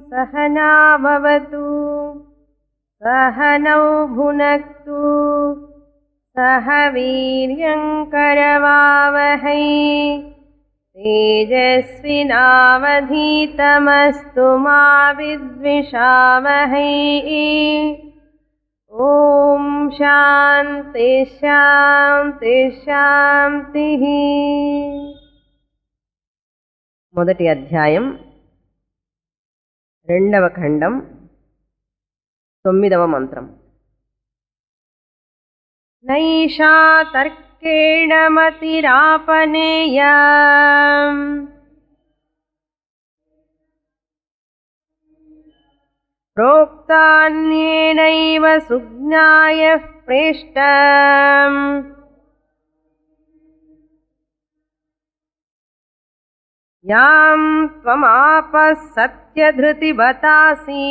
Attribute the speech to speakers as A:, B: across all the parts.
A: सहना भवतु सहनौ भुनक्तु सह वीर्यङ्करवावहै तेजस्विनावधीतमस्तु मा विद्विषावहै ఓం శాంతి శాంతి శాంతి. మొదటి అధ్యాయం, రెండవ ఖండం, 9వ మంత్రం. నైషా తర్కేణ మతిరాపనేయా ప్రోక్తాన్యేనైవ సుజ్ఞాయః ప్రేష్టం యాం త్వమాపః సత్యధృతిబతాసి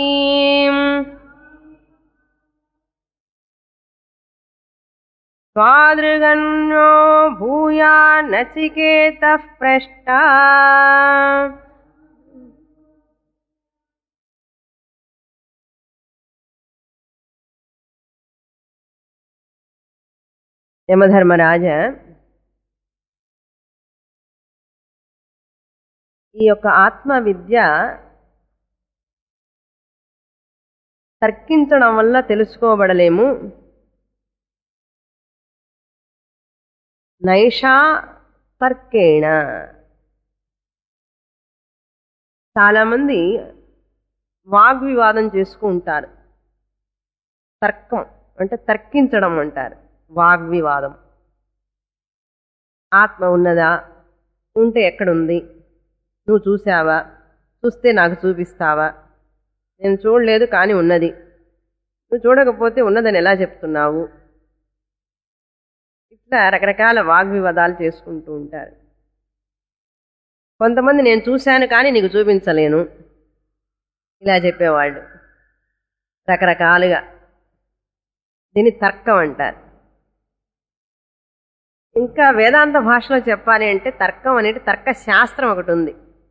A: స్వాదృగన్యో భూయా నచికేతః పృష్టా. యమధర్మరాజ, ఈ యొక్క ఆత్మ విద్య తర్కించడం వల్ల తెలుసుకోబడలేము. నైషా తర్కేణ. చాలామంది వాగ్వివాదం చేసుకుంటారు. తర్కం అంటే తర్కించడం అంటారు. వాగ్వివాదం. ఆత్మ ఉన్నదా? ఉంటే ఎక్కడుంది? నువ్వు చూసావా? చూస్తే నాకు చూపిస్తావా? నేను చూడలేదు కానీ ఉన్నది. నువ్వు చూడకపోతే ఉన్నదని ఎలా చెప్తున్నావు? ఇట్లా రకరకాల వాగ్వివాదాలు చేసుకుంటూ ఉంటారు. కొంతమంది నేను చూశాను కానీ నీకు చూపించలేను ఇలా చెప్పేవాళ్ళు. రకరకాలుగా దీన్ని తర్కం అంటారు. ఇంకా వేదాంత భాషలో చెప్పాలి అంటే తర్కం అనేది తర్కశాస్త్రం ఒకటి ఉంది.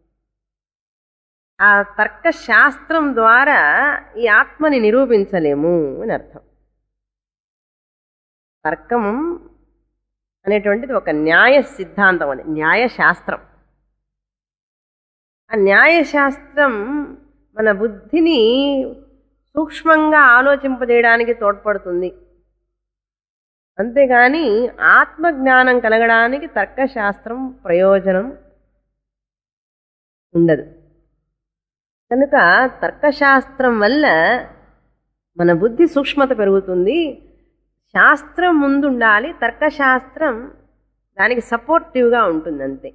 A: ఆ తర్కశాస్త్రం ద్వారా ఈ ఆత్మని నిరూపించలేము అని అర్థం. తర్కం అనేటువంటిది ఒక న్యాయ సిద్ధాంతం, అది న్యాయశాస్త్రం. ఆ న్యాయశాస్త్రం మన బుద్ధిని సూక్ష్మంగా ఆలోచింపజేయడానికి తోడ్పడుతుంది. అంతేగాని ఆత్మజ్ఞానం కలగడానికి తర్కశాస్త్రం ప్రయోజనం ఉండదు. కనుక తర్కశాస్త్రం వల్ల మన బుద్ధి సూక్ష్మత పెరుగుతుంది. శాస్త్రం ముందుండాలి, తర్కశాస్త్రం దానికి సపోర్టివ్గా ఉంటుంది అంతే.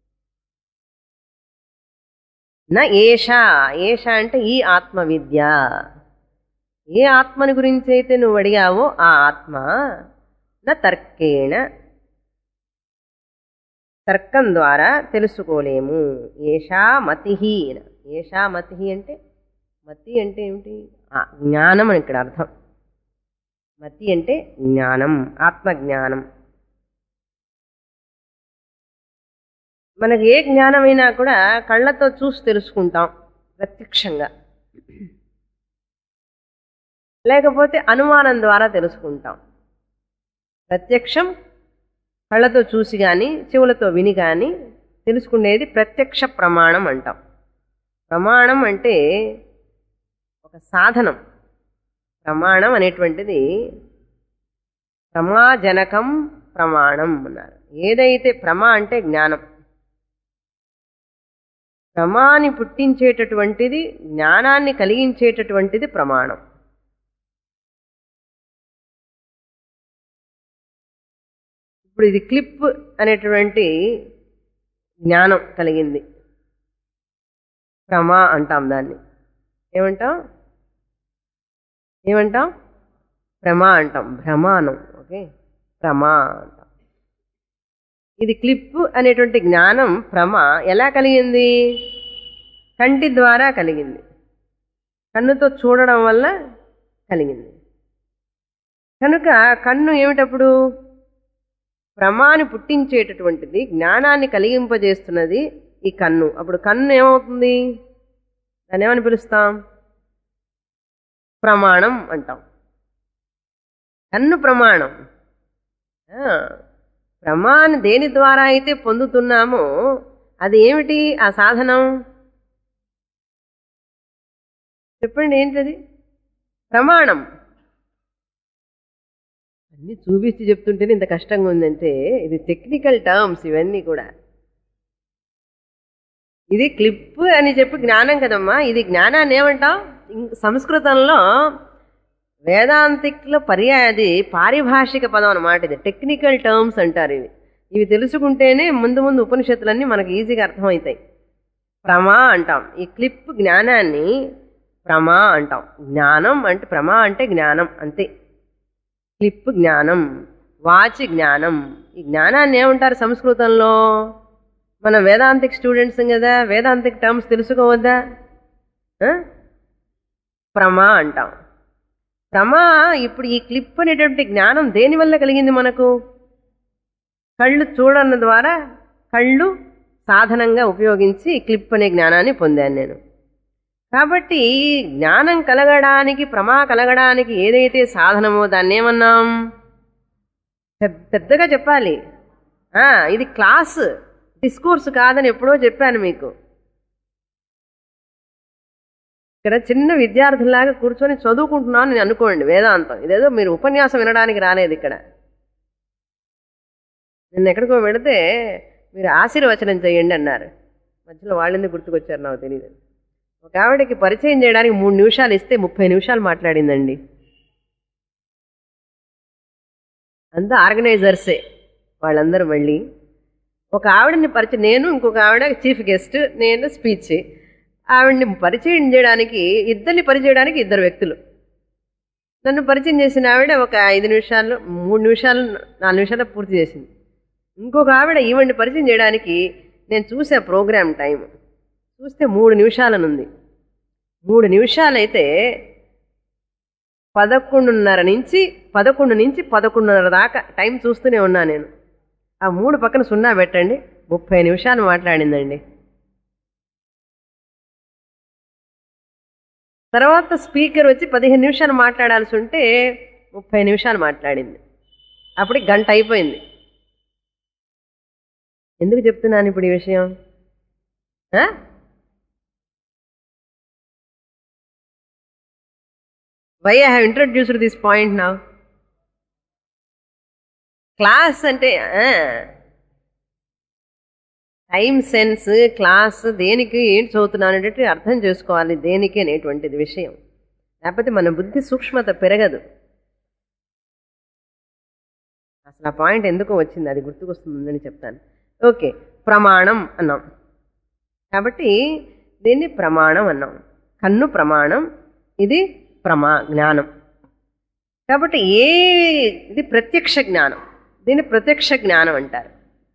A: నా ఏషా, ఏషా అంటే ఈ ఆత్మ విద్య. ఏ ఆత్మని గురించి అయితే నువ్వు అడిగావో ఆ ఆత్మ నా తర్కేణ, తర్కం ద్వారా తెలుసుకోలేము. ఏషా మతి. ఏషా మతి అంటే, మతి అంటే ఏమిటి? జ్ఞానం అని ఇక్కడ అర్థం. మతి అంటే జ్ఞానం, ఆత్మజ్ఞానం. మనకు ఏ జ్ఞానమైనా కూడా కళ్ళతో చూసి తెలుసుకుంటాం ప్రత్యక్షంగా, లేకపోతే అనుమానం ద్వారా తెలుసుకుంటాం. ప్రత్యక్షం కళ్ళతో చూసి కానీ చెవులతో విని కానీ తెలుసుకునేది ప్రత్యక్ష ప్రమాణం అంటాం. ప్రమాణం అంటే ఒక సాధనం. ప్రమాణం అనేటువంటిది ప్రమాజనకం ప్రమాణం అన్నారు. ఏదైతే ప్రమా అంటే జ్ఞానం, ప్రమాని పుట్టించేటటువంటిది, జ్ఞానాన్ని కలిగించేటటువంటిది ప్రమాణం. ఇప్పుడు ఇది క్లిప్ అనేటువంటి జ్ఞానం కలిగింది, ప్రమా అంటాం. దాన్ని ఏమంటాం? ఏమంటాం? ప్రమా అంటాం. భ్రమానం. ఓకే, ప్రమా అంటాం. ఇది క్లిప్ అనేటువంటి జ్ఞానం ప్రమా ఎలా కలిగింది? కంటి ద్వారా కలిగింది, కన్నుతో చూడడం వల్ల కలిగింది. కనుక కన్ను ఏమిటప్పుడు? ప్రమాని పుట్టించేటటువంటిది, జ్ఞానాన్ని కలిగింపజేస్తున్నది ఈ కన్ను. అప్పుడు కన్ను ఏమవుతుంది? దాన్ని ఏమని పిలుస్తాం? ప్రమాణం అంటాం. కన్ను ప్రమాణం. ప్రమాణం దేని ద్వారా అయితే పొందుతున్నామో అది ఏమిటి? ఆ సాధనం చెప్పండి, ఏంటది? ప్రమాణం. అన్నీ చూపించి చెప్తుంటేనే ఇంత కష్టంగా ఉందంటే ఇది టెక్నికల్ టర్మ్స్ ఇవన్నీ కూడా. ఇది క్లిప్ అని చెప్పి జ్ఞానం కదమ్మా. ఇది జ్ఞానాన్ని ఏమంటాం? సంస్కృతంలో వేదాంతిక్లో అది పారిభాషిక పదం అన్నమాట. ఇది టెక్నికల్ టర్మ్స్ అంటారు. ఇవి తెలుసుకుంటేనే ముందు ముందు ఉపనిషత్తులన్నీ మనకు ఈజీగా అర్థమవుతాయి. ప్రమా అంటాం. ఈ క్లిప్ జ్ఞానాన్ని ప్రమా అంటాం. జ్ఞానం అంటే ప్రమా అంటే జ్ఞానం అంతే. క్లిప్ జ్ఞానం, వాచి జ్ఞానం. ఈ జ్ఞానాన్ని ఏమంటారు సంస్కృతంలో? మన వేదాంతిక్ స్టూడెంట్స్ కదా, వేదాంతిక్ టర్మ్స్ తెలుసుకోవద్దా? ప్రమా అంటాం. ప్రమా. ఇప్పుడు ఈ క్లిప్ అనేటువంటి జ్ఞానం దేనివల్ల కలిగింది మనకు? కళ్ళు చూడన్న ద్వారా, కళ్ళు సాధనంగా ఉపయోగించి క్లిప్ అనే జ్ఞానాన్ని పొందాను నేను. కాబట్టి జ్ఞానం కలగడానికి, ప్రమా కలగడానికి ఏదైతే సాధనమో దాన్ని ఏమన్నాం? పెద్దగా చెప్పాలి. ఇది క్లాస్ డిస్కోర్స్ కాదని ఎప్పుడో చెప్పాను మీకు. ఇక్కడ చిన్న విద్యార్థులాగా కూర్చొని చదువుకుంటున్నాను నేను అనుకోండి వేదాంతం. ఇదేదో మీరు ఉపన్యాసం వినడానికి రాలేదు ఇక్కడ. నిన్న ఎక్కడికో వెళితే మీరు ఆశీర్వచనం చేయండి అన్నారు. మధ్యలో వాళ్ళెందుకు గుర్తుకొచ్చారు నాకు తెలియదు. ఒక ఆవిడకి పరిచయం చేయడానికి 3 నిమిషాలు ఇస్తే 30 నిమిషాలు మాట్లాడిందండి. అంతా ఆర్గనైజర్సే వాళ్ళందరూ. మళ్ళీ ఒక ఆవిడని పరిచయం, నేను ఇంకొక ఆవిడ చీఫ్ గెస్ట్, నేను స్పీచ్. ఆవిడని పరిచయం చేయడానికి, ఇద్దరిని పరిచయం చేయడానికి 2 వ్యక్తులు. నన్ను పరిచయం చేసిన ఆవిడ ఒక 5 నిమిషాలు, 3 నిమిషాలు, 4 నిమిషాలు పూర్తి చేసింది. ఇంకొక ఆవిడ ఈవిడ్ని పరిచయం చేయడానికి నేను చూసే ప్రోగ్రామ్ టైం చూస్తే 3 నిమిషాలనుంది. 3 నిమిషాలైతే 11:30 నుంచి 11:30 దాకా టైం చూస్తూనే ఉన్నా నేను. ఆ 3 పక్కన 0 పెట్టండి, 30 నిమిషాలు మాట్లాడిందండి. తర్వాత స్పీకర్ వచ్చి 15 నిమిషాలు మాట్లాడాల్సి ఉంటే 30 నిమిషాలు మాట్లాడింది. అప్పటికి గంట అయిపోయింది. ఎందుకు చెప్తున్నాను ఇప్పుడు ఈ విషయం? Why I have introduced this point now? Class అంటే టైం సెన్స్, క్లాస్ దేనికి ఏంటి చదువుతున్నాను అనేటువంటి అర్థం చేసుకోవాలి, దేనికి అనేటువంటిది విషయం. లేకపోతే మన బుద్ధి సూక్ష్మత పెరగదు. అసలు ఆ పాయింట్ ఎందుకో వచ్చింది, అది గుర్తుకొస్తుందని చెప్తాను. ఓకే, ప్రమాణం అన్నాం. కాబట్టి దీన్ని ప్రమాణం అన్నాం. కన్ను ప్రమాణం, ఇది జ్ఞానం. కాబట్టి ఇది ప్రత్యక్ష జ్ఞానం. దీన్ని ప్రత్యక్ష జ్ఞానం అంటారు.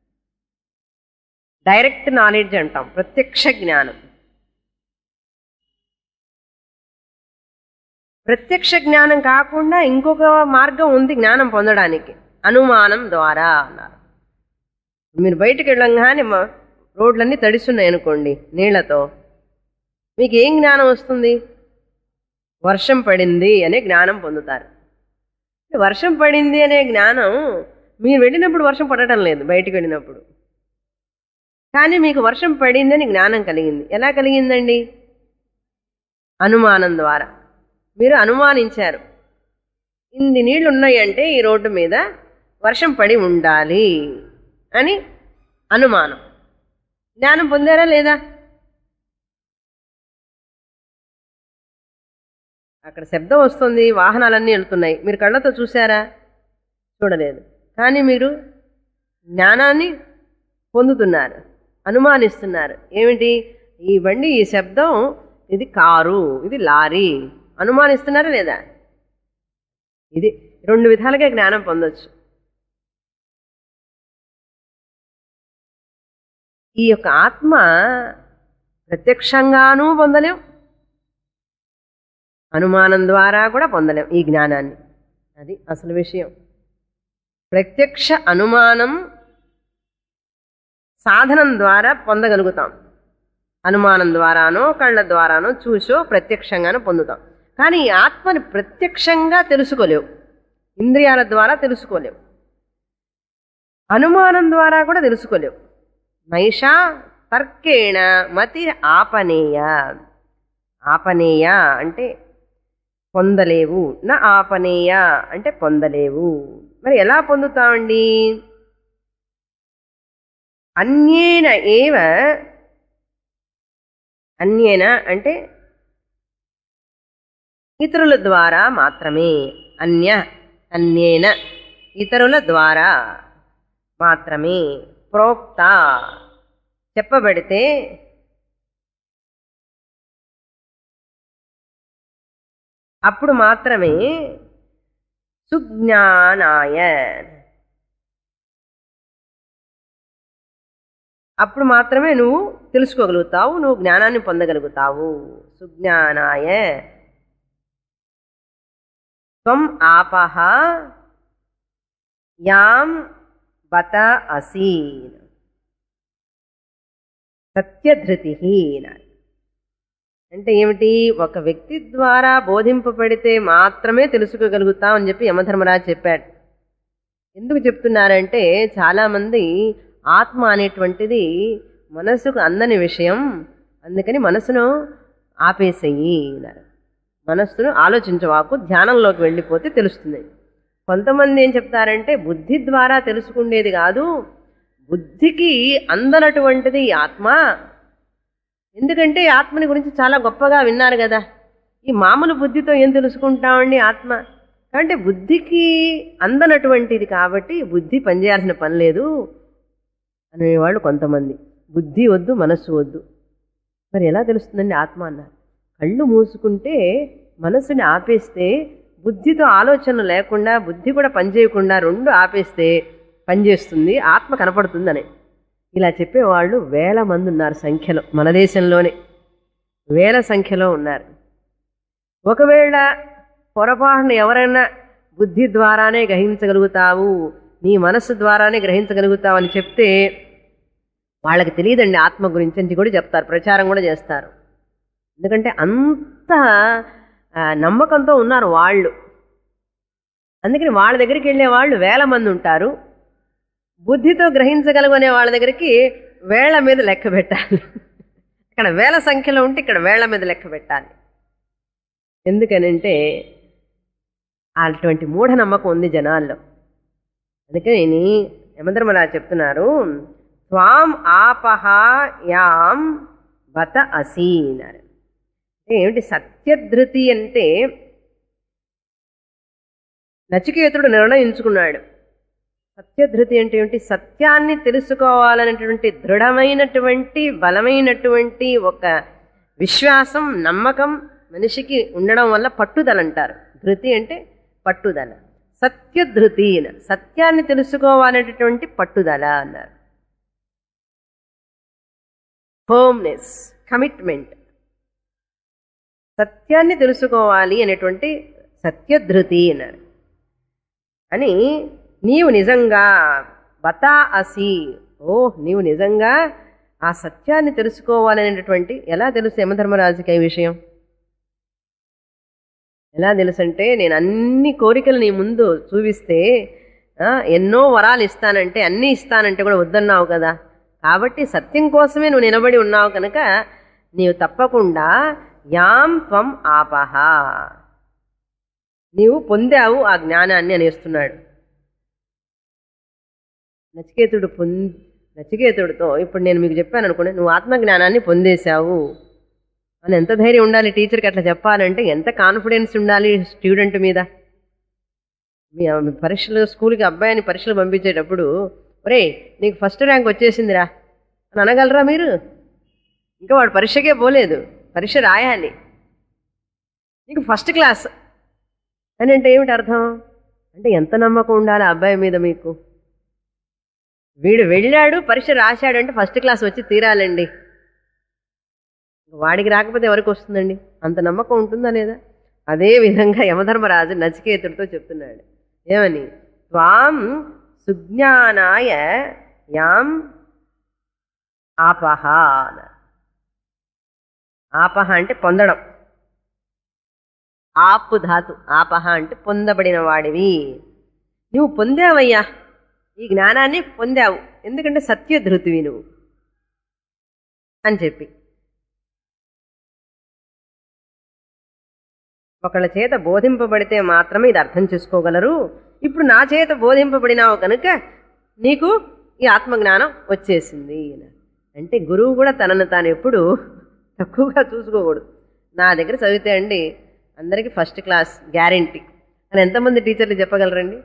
A: డైరెక్ట్ నాలెడ్జ్ అంటాం, ప్రత్యక్ష జ్ఞానం. ప్రత్యక్ష జ్ఞానం కాకుండా ఇంకొక మార్గం ఉంది జ్ఞానం పొందడానికి, అనుమానం ద్వారా అన్నారు. మీరు బయటకు వెళ్ళంగానే రోడ్లన్నీ తడిస్తున్నాయి అనుకోండి నీళ్లతో, మీకు ఏం జ్ఞానం వస్తుంది? వర్షం పడింది అనే జ్ఞానం పొందుతారు. వర్షం పడింది అనే జ్ఞానం మీరు వెళ్ళినప్పుడు వర్షం పడటం లేదు, బయటకు వెళ్ళినప్పుడు. కానీ మీకు వర్షం పడిందని జ్ఞానం కలిగింది. ఎలా కలిగిందండి? అనుమానం ద్వారా. మీరు అనుమానించారు, ఇన్ని నీళ్లు ఉన్నాయంటే ఈ రోడ్డు మీద వర్షం పడి ఉండాలి అని అనుమానం. జ్ఞానం పొందారా లేదా? అక్కడ శబ్దం వస్తుంది, వాహనాలన్నీ వెళ్తున్నాయి, మీరు కళ్ళతో చూసారా? చూడలేదు. కానీ మీరు జ్ఞానాన్ని పొందుతున్నారు, అనుమానిస్తున్నారు. ఏమిటి? ఈ బండి, ఈ శబ్దం, ఇది కారు, ఇది లారీ, అనుమానిస్తున్నారా లేదా? ఇది 2 విధాలుగా జ్ఞానం పొందొచ్చు. ఈ యొక్క ఆత్మ ప్రత్యక్షంగానూ పొందలేం, అనుమానం ద్వారా కూడా పొందలేం ఈ జ్ఞానాన్ని. అది అసలు విషయం. ప్రత్యక్ష అనుమానం సాధనం ద్వారా పొందగలుగుతాం. అనుమానం ద్వారానో కళ్ళ ద్వారానో చూసో ప్రత్యక్షంగానో పొందుతాం. కానీ ఈ ఆత్మని ప్రత్యక్షంగా తెలుసుకోలేవు, ఇంద్రియాల ద్వారా తెలుసుకోలేవు, అనుమానం ద్వారా కూడా తెలుసుకోలేవు. నైషా తర్కేణ మతి ఆపనేయ. ఆపనేయ అంటే పొందలేవు, నా ఆపనేయ అంటే పొందలేవు. మరి ఎలా పొందుతామండి? అన్యేన ఏవ, అన్యేన అంటే ఇతరుల ద్వారా మాత్రమే. అన్యేన ఇతరుల ద్వారా మాత్రమే. ప్రోక్త చెప్పబడితే అప్పుడు మాత్రమే సుజ్ఞానాయ, అప్పుడు మాత్రమే నువ్వు తెలుసుకోగలుగుతావు, నువ్వు జ్ఞానాన్ని పొందగలుగుతావు. సుజ్ఞానాయ త్వం ఆపహ యాం బత అసి సత్యధృతి. అంటే ఏమిటి? ఒక వ్యక్తి ద్వారా బోధింపబడితే మాత్రమే తెలుసుకోగలుగుతాం అని చెప్పి యమధర్మరాజు చెప్పాడు. ఎందుకు చెప్తున్నారంటే చాలామంది ఆత్మ అనేటువంటిది మనసుకు అందని విషయం, అందుకని మనసును ఆపేసేయి అన్నారు. మనస్సును ఆలోచించవాకు, ధ్యానంలోకి వెళ్ళిపోతే తెలుస్తుంది. కొంతమంది ఏం చెప్తారంటే బుద్ధి ద్వారా తెలుసుకునేది కాదు, బుద్ధికి అందనటువంటిది ఆత్మ. ఎందుకంటే ఆత్మని గురించి చాలా గొప్పగా విన్నారు కదా, ఈ మామూలు బుద్ధితో ఏం తెలుసుకుంటామండి ఆత్మ. కాబట్టి బుద్ధికి అందనటువంటిది కాబట్టి బుద్ధి పనిచేయాల్సిన పని లేదు అనేవాళ్ళు కొంతమంది. బుద్ధి వద్దు, మనస్సు వద్దు. మరి ఎలా తెలుస్తుందండి ఆత్మ అన్నారు? కళ్ళు మూసుకుంటే మనసుని ఆపేస్తే, బుద్ధితో ఆలోచన లేకుండా బుద్ధి కూడా పనిచేయకుండా రెండు ఆపేస్తే పనిచేస్తుంది, ఆత్మ కనపడుతుందని ఇలా చెప్పేవాళ్ళు వేల మంది ఉన్నారు సంఖ్యలో. మన దేశంలోనే వేల సంఖ్యలో ఉన్నారు. ఒకవేళ పొరపాటున ఎవరైనా బుద్ధి ద్వారానే గ్రహించగలుగుతావు, నీ మనస్సు ద్వారానే గ్రహించగలుగుతావు అని చెప్తే వాళ్ళకి తెలియదండి ఆత్మ గురించి అని కూడా చెప్తారు, ప్రచారం కూడా చేస్తారు. ఎందుకంటే అంత నమ్మకంతో ఉన్నారు వాళ్ళు. అందుకని వాళ్ళ దగ్గరికి వెళ్ళే వాళ్ళు వేల మంది ఉంటారు. బుద్ధితో గ్రహించగలుగునే వాళ్ళ దగ్గరికి వేళ్ల మీద లెక్క పెట్టాలి. ఇక్కడ వేల సంఖ్యలో ఉంటే ఇక్కడ వేళ్ల మీద లెక్క పెట్టాలి. ఎందుకనంటే అటువంటి మూఢనమ్మకం ఉంది జనాల్లో. అందుకని యమధర్మరాజు చెప్తున్నారు, త్వాం ఆపహ యాం బత అసి అన్నారు. ఏమిటి సత్యధృతి అంటే? నచికేతుడు నిర్ణయించుకున్నాడు. సత్యధృతి అంటే ఏమిటి? సత్యాన్ని తెలుసుకోవాలనేటువంటి దృఢమైనటువంటి బలమైనటువంటి ఒక విశ్వాసం, నమ్మకం మనిషికి ఉండడం వల్ల పట్టుదల అంటారు. ధృతి అంటే పట్టుదల. సత్యధృతి, సత్యాన్ని తెలుసుకోవాలనేటటువంటి పట్టుదల అన్నారు. Firmness, commitment. సత్యాన్ని తెలుసుకోవాలి అనేటువంటి సత్యధృతి అన్నారు. అని నీవు నిజంగా బతా అసి, నీవు నిజంగా ఆ సత్యాన్ని తెలుసుకోవాలనేటటువంటి, ఎలా తెలుసు యమధర్మరాజుకి ఈ విషయం? ఎలా తెలుసు అంటే, నేను అన్ని కోరికలు నీ ముందు చూపిస్తే ఎన్నో వరాలు ఇస్తానంటే, అన్నీ ఇస్తానంటే కూడా వద్దన్నావు కదా, కాబట్టి సత్యం కోసమే నువ్వు నిలబడి ఉన్నావు కనుక నీవు తప్పకుండా యాం త్వం ఆపహ, నీవు పొందావు ఆ జ్ఞానాన్ని అనేస్తున్నాడు. నచికేతుడితో ఇప్పుడు నేను మీకు చెప్పాను అనుకోండి, నువ్వు ఆత్మజ్ఞానాన్ని పొందేశావు అని ఎంత ధైర్యం ఉండాలి టీచర్కి అట్లా చెప్పాలంటే, ఎంత కాన్ఫిడెన్స్ ఉండాలి స్టూడెంట్ మీద. మీ పరీక్షలు, స్కూల్కి అబ్బాయిని పరీక్షలు పంపించేటప్పుడు, ఒరే నీకు ఫస్ట్ ర్యాంక్ వచ్చేసిందిరా అని అనగలరా మీరు? ఇంకా వాడు పరీక్షకే పోలేదు, పరీక్ష రాయాలి, నీకు ఫస్ట్ క్లాస్ అని అంటే ఏమిటి అర్థం? అంటే ఎంత నమ్మకం ఉండాలి ఆ అబ్బాయి మీద మీకు. వీడు వెళ్ళాడు, పరీక్ష రాశాడు అంటే ఫస్ట్ క్లాస్ వచ్చి తీరాలండి. వాడికి రాకపోతే ఎవరికి వస్తుందండి? అంత నమ్మకం ఉంటుందా లేదా? అదే విధంగా యమధర్మరాజు నచికేతుడితో చెప్తున్నాడు. ఏమని? త్వాం సుజ్ఞానాయ యాం ఆపహ. ఆపహ అంటే పొందడం. ఆపు ధాతు. ఆపహ అంటే పొందబడిన వాడివి. నువ్వు పొందావయ్యా, ఈ జ్ఞానాన్ని పొందావు, ఎందుకంటే సత్యధృతివి నువ్వు అని చెప్పి. ఒకళ్ళ చేత బోధింపబడితే మాత్రమే ఇది అర్థం చేసుకోగలరు. ఇప్పుడు నా చేత బోధింపబడినావు కనుక నీకు ఈ ఆత్మజ్ఞానం వచ్చేసింది. అంటే గురువు కూడా తనను తాను ఎప్పుడు తక్కువగా చూసుకోకూడదు. నా దగ్గర చదివితే అండి అందరికీ ఫస్ట్ క్లాస్ గ్యారెంటీ అని ఎంతమంది టీచర్లు చెప్పగలరండి?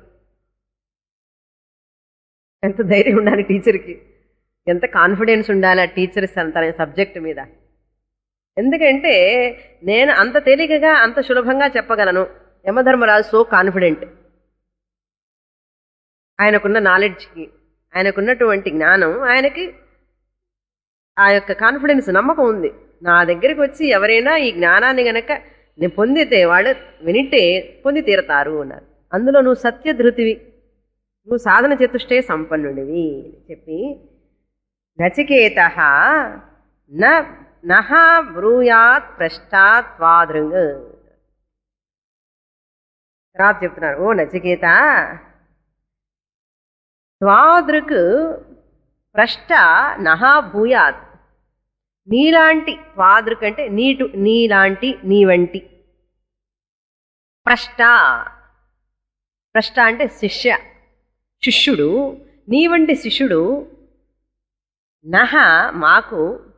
A: ఎంత ధైర్యం ఉండాలి టీచర్కి, ఎంత కాన్ఫిడెన్స్ ఉండాలి ఆ టీచర్ తన సబ్జెక్ట్ మీద. ఎందుకంటే నేను అంత తేలికగా అంత సులభంగా చెప్పగలను. Yamadharmaraju so confident. ఆయనకున్న నాలెడ్జ్కి, ఆయనకున్నటువంటి జ్ఞానం, ఆయనకి ఆ యొక్క కాన్ఫిడెన్స్, నమ్మకం ఉంది. నా దగ్గరికి వచ్చి ఎవరైనా ఈ జ్ఞానాన్ని గనక నేను పొందితే వాళ్ళు వినిటే పొంది తీరతారు అన్నారు. అందులో నువ్వు సత్యధృతివి, నువ్వు సాధన చతుష్టయ సంపన్నుడివి చెప్పి నచికేతః నహ బ్రూయాత్ పశ్చాత్ త్వాదృంగ్. తర్వాత చెప్తున్నారు, ఓ నచికేత, త్వాదృక్ పృష్ట నహ భూయాత్. నీలాంటి, త్వాదృక్ అంటే నీలాంటి, నీ వంటి. పృష్ట, పృష్ట అంటే శిష్యుడు, నీ వంటి శిష్యుడు. నహ మాకు,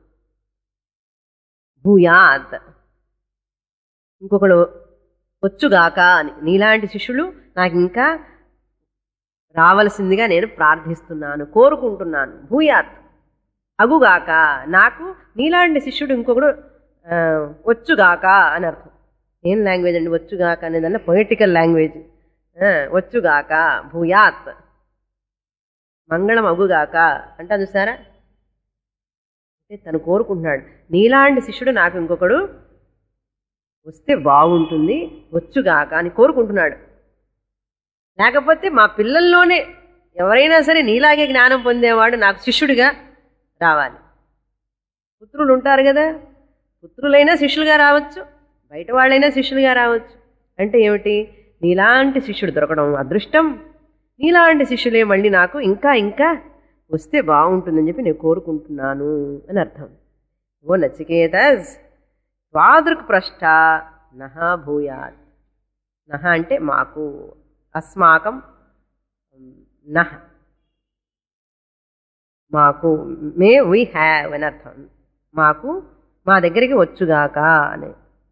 A: భూయాత్ ఇంకొకడు వచ్చుగాక అని. నీలాంటి శిష్యులు నాకు ఇంకా రావలసిందిగా నేను ప్రార్థిస్తున్నాను, కోరుకుంటున్నాను. భూయాత్ అగుగాక, నాకు నీలాంటి శిష్యుడు ఇంకొకడు వచ్చుగాక అని అర్థం. ఏం లాంగ్వేజ్ అండి వచ్చుగాక అనేదన్నా? Poetical language. వచ్చుగాక, భూయాత్ మంగళం అగుగాక అంటే చూసారా, అంటే తను కోరుకుంటున్నాడు నీలాంటి శిష్యుడు నాకు ఇంకొకడు వస్తే బాగుంటుంది, వచ్చుగాక అని కోరుకుంటున్నాడు. లేకపోతే మా పిల్లల్లోనే ఎవరైనా సరే నీలాగే జ్ఞానం పొందేవాడు నాకు శిష్యుడిగా రావాలి. పుత్రులు ఉంటారు కదా, పుత్రులైనా శిష్యులుగా రావచ్చు, బయట వాళ్ళైనా శిష్యులుగా రావచ్చు. అంటే ఏమిటి? నీలాంటి శిష్యుడు దొరకడం అదృష్టం, నీలాంటి శిష్యులే మళ్ళీ నాకు ఇంకా ఇంకా వస్తే బాగుంటుందని చెప్పి నేను కోరుకుంటున్నాను అని అర్థం. ఓ నచికేతస్, త్వాదృక్ పృష్ట నహ భూయాత్. నహ అంటే మాకు, అస్మాకం నహ మాకు, మే వీ హ్యావ్ అని అర్థం. మాకు, మా దగ్గరికి వచ్చుగాక అని.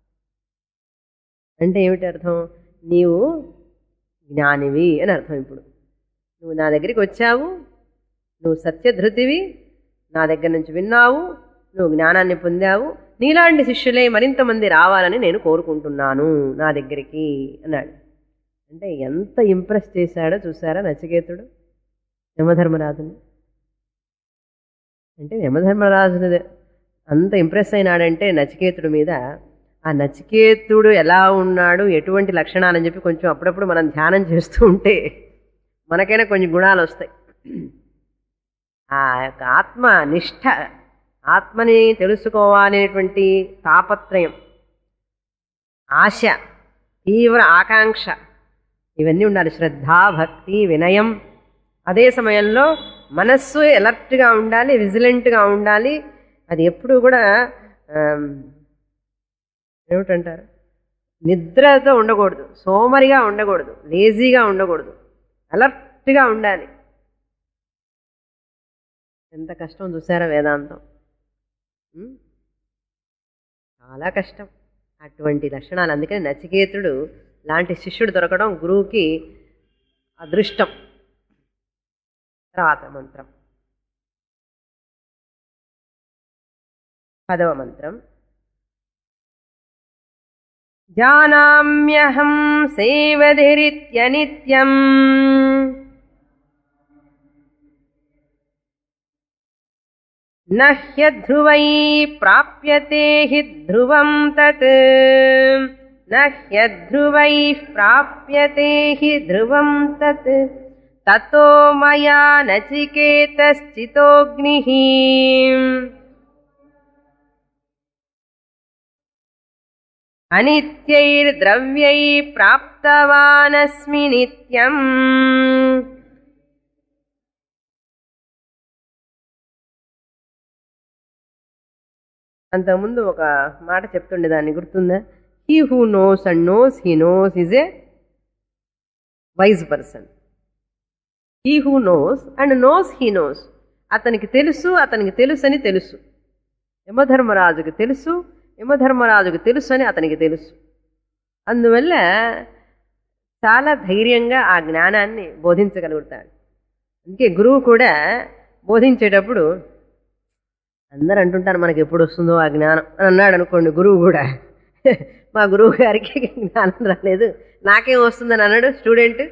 A: అంటే ఏమిటి అర్థం? నీవు జ్ఞానివి అని అర్థం. ఇప్పుడు నువ్వు నా దగ్గరికి వచ్చావు, నువ్వు సత్యధృతివి, నా దగ్గర నుంచి విన్నావు, నువ్వు జ్ఞానాన్ని పొందావు, నీలాంటి శిష్యులే మరింతమంది రావాలని నేను కోరుకుంటున్నాను నా దగ్గరికి అన్నాడు. అంటే ఎంత ఇంప్రెస్ చేశాడో చూసారా నచికేతుడు యమధర్మరాజుని. అంటే యమధర్మరాజు అంత ఇంప్రెస్ అయినాడంటే నచికేతుడి మీద. ఆ నచికేతుడు ఎలా ఉన్నాడు, ఎటువంటి లక్షణాలని చెప్పి కొంచెం అప్పుడప్పుడు మనం ధ్యానం చేస్తూ ఉంటే మనకైనా కొన్ని గుణాలు వస్తాయి. ఆ యొక్క ఆత్మనిష్ట, ఆత్మని తెలుసుకోవాలనేటువంటి తాపత్రయం, ఆశ, తీవ్ర ఆకాంక్ష, ఇవన్నీ ఉండాలి. శ్రద్ధ, భక్తి, వినయం. అదే సమయంలో మనస్సు ఎలర్ట్గా ఉండాలి, విజిలెంట్గా ఉండాలి. అది ఎప్పుడు కూడా ఏమిటంటారు, నిద్రతో ఉండకూడదు, సోమరిగా ఉండకూడదు, లేజీగా ఉండకూడదు, అలర్ట్గా ఉండాలి. ఎంత కష్టం చూసారా వేదాంతం. చాలా కష్టం అటువంటి లక్షణాలు. అందుకని నచికేతుడు లాంటి శిష్యుడు దొరకడం గురువుకి అదృష్టం. తర్వాత మంత్రం, 10వ మంత్రం. జానామ్యహం సేవధిరిత్యనిత్యం నహ్యధ్రువై ప్రాప్యతే హి ధ్రువం తత్. నహ్యధ్రువై ప్రాప్యతే హి ధ్రువం తత్. తతో మయా నచికేతశ్చితోగ్నిః. అనిత్యైర్ద్రవ్యై ప్రాప్తవానస్మి నిత్యం. అంతకుముందు ఒక మాట చెప్తుండే, దాన్ని గుర్తుందా? He who knows and knows he knows is a wise person. He who knows and knows he knows, అతనికి తెలుసు, అతనికి తెలుసు అని తెలుసు. యమధర్మరాజుకి తెలుసు, యమధర్మరాజుకి తెలుసు అని అతనికి తెలుసు. అందువల్ల చాలా ధైర్యంగా ఆ జ్ఞానాన్ని బోధించగలుగుతాడు. అందుకే గురువు కూడా బోధించేటప్పుడు అందరూ అంటుంటారు మనకి ఎప్పుడు వస్తుందో ఆ జ్ఞానం అని అన్నాడు అనుకోండి. గురువు కూడా మా గురువు గారికి జ్ఞానం రాలేదు, నాకేం వస్తుందని అన్నాడు స్టూడెంట్.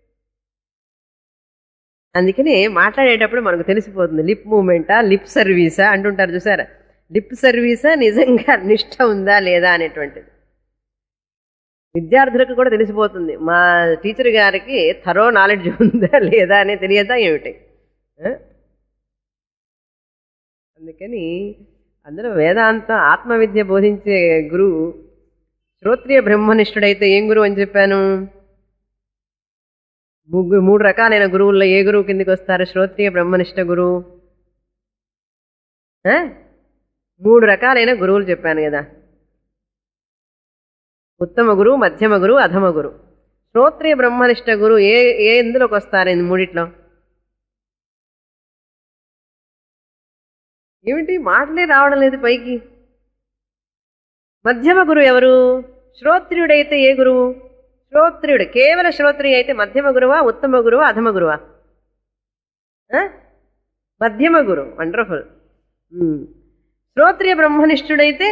A: అందుకని మాట్లాడేటప్పుడు మనకు తెలిసిపోతుంది లిప్ మూమెంటా లిప్ సర్వీసా అంటుంటారు చూసారా. లిప్ సర్వీసా నిజంగా నిష్ఠ ఉందా లేదా అనేటువంటిది విద్యార్థులకు కూడా తెలిసిపోతుంది. మా టీచర్ గారికి థరో నాలెడ్జ్ ఉందా లేదా అని తెలియదా ఏమిటి. అందుకని అందులో వేదాంతం ఆత్మవిద్య బోధించే గురువు శ్రోత్రియ బ్రహ్మనిష్ఠుడైతే ఏం గురువు అని చెప్పాను? మూడు రకాలైన గురువుల్లో ఏ గురువు కిందికి వస్తారు? శ్రోత్రియ బ్రహ్మనిష్ఠ గురువు. మూడు రకాలైన గురువులు చెప్పాను కదా, ఉత్తమ గురువు, మధ్యమ గురువు, అధమ గురువు. శ్రోత్రియ బ్రహ్మనిష్ఠ గురువు ఏ ఎందులోకి వస్తారు? మూడిట్లో ఏమిటి మాటలే రావడం లేదు పైకి. మధ్యమ గురువు ఎవరు? శ్రోత్రియుడైతే ఏ గురువు? శ్రోత్రియుడు, కేవల శ్రోత్రియ అయితే మధ్యమ గురువా, ఉత్తమ గురువా, అధమ గురువా? మధ్యమ గురువు. వండర్ఫుల్. శ్రోత్రియ బ్రహ్మనిష్ఠుడైతే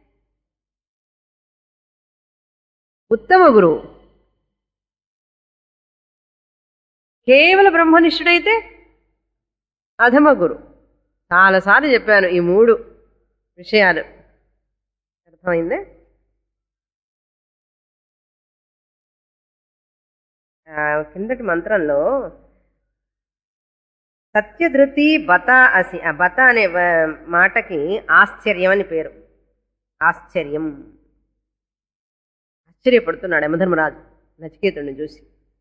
A: ఉత్తమ గురువు, కేవల బ్రహ్మనిష్ఠుడైతే అధమ గురు. చాలాసార్లు చెప్పాను ఈ మూడు విషయాలు, అర్థమైందే. కిందటి మంత్రంలో సత్యధృతి బత అసి, ఆ బత అనే మాటకి ఆశ్చర్యం అని పేరు. ఆశ్చర్యం, ఆశ్చర్యపడుతున్నాడు యమధర్మరాజు నచికేతుడిని చూసి.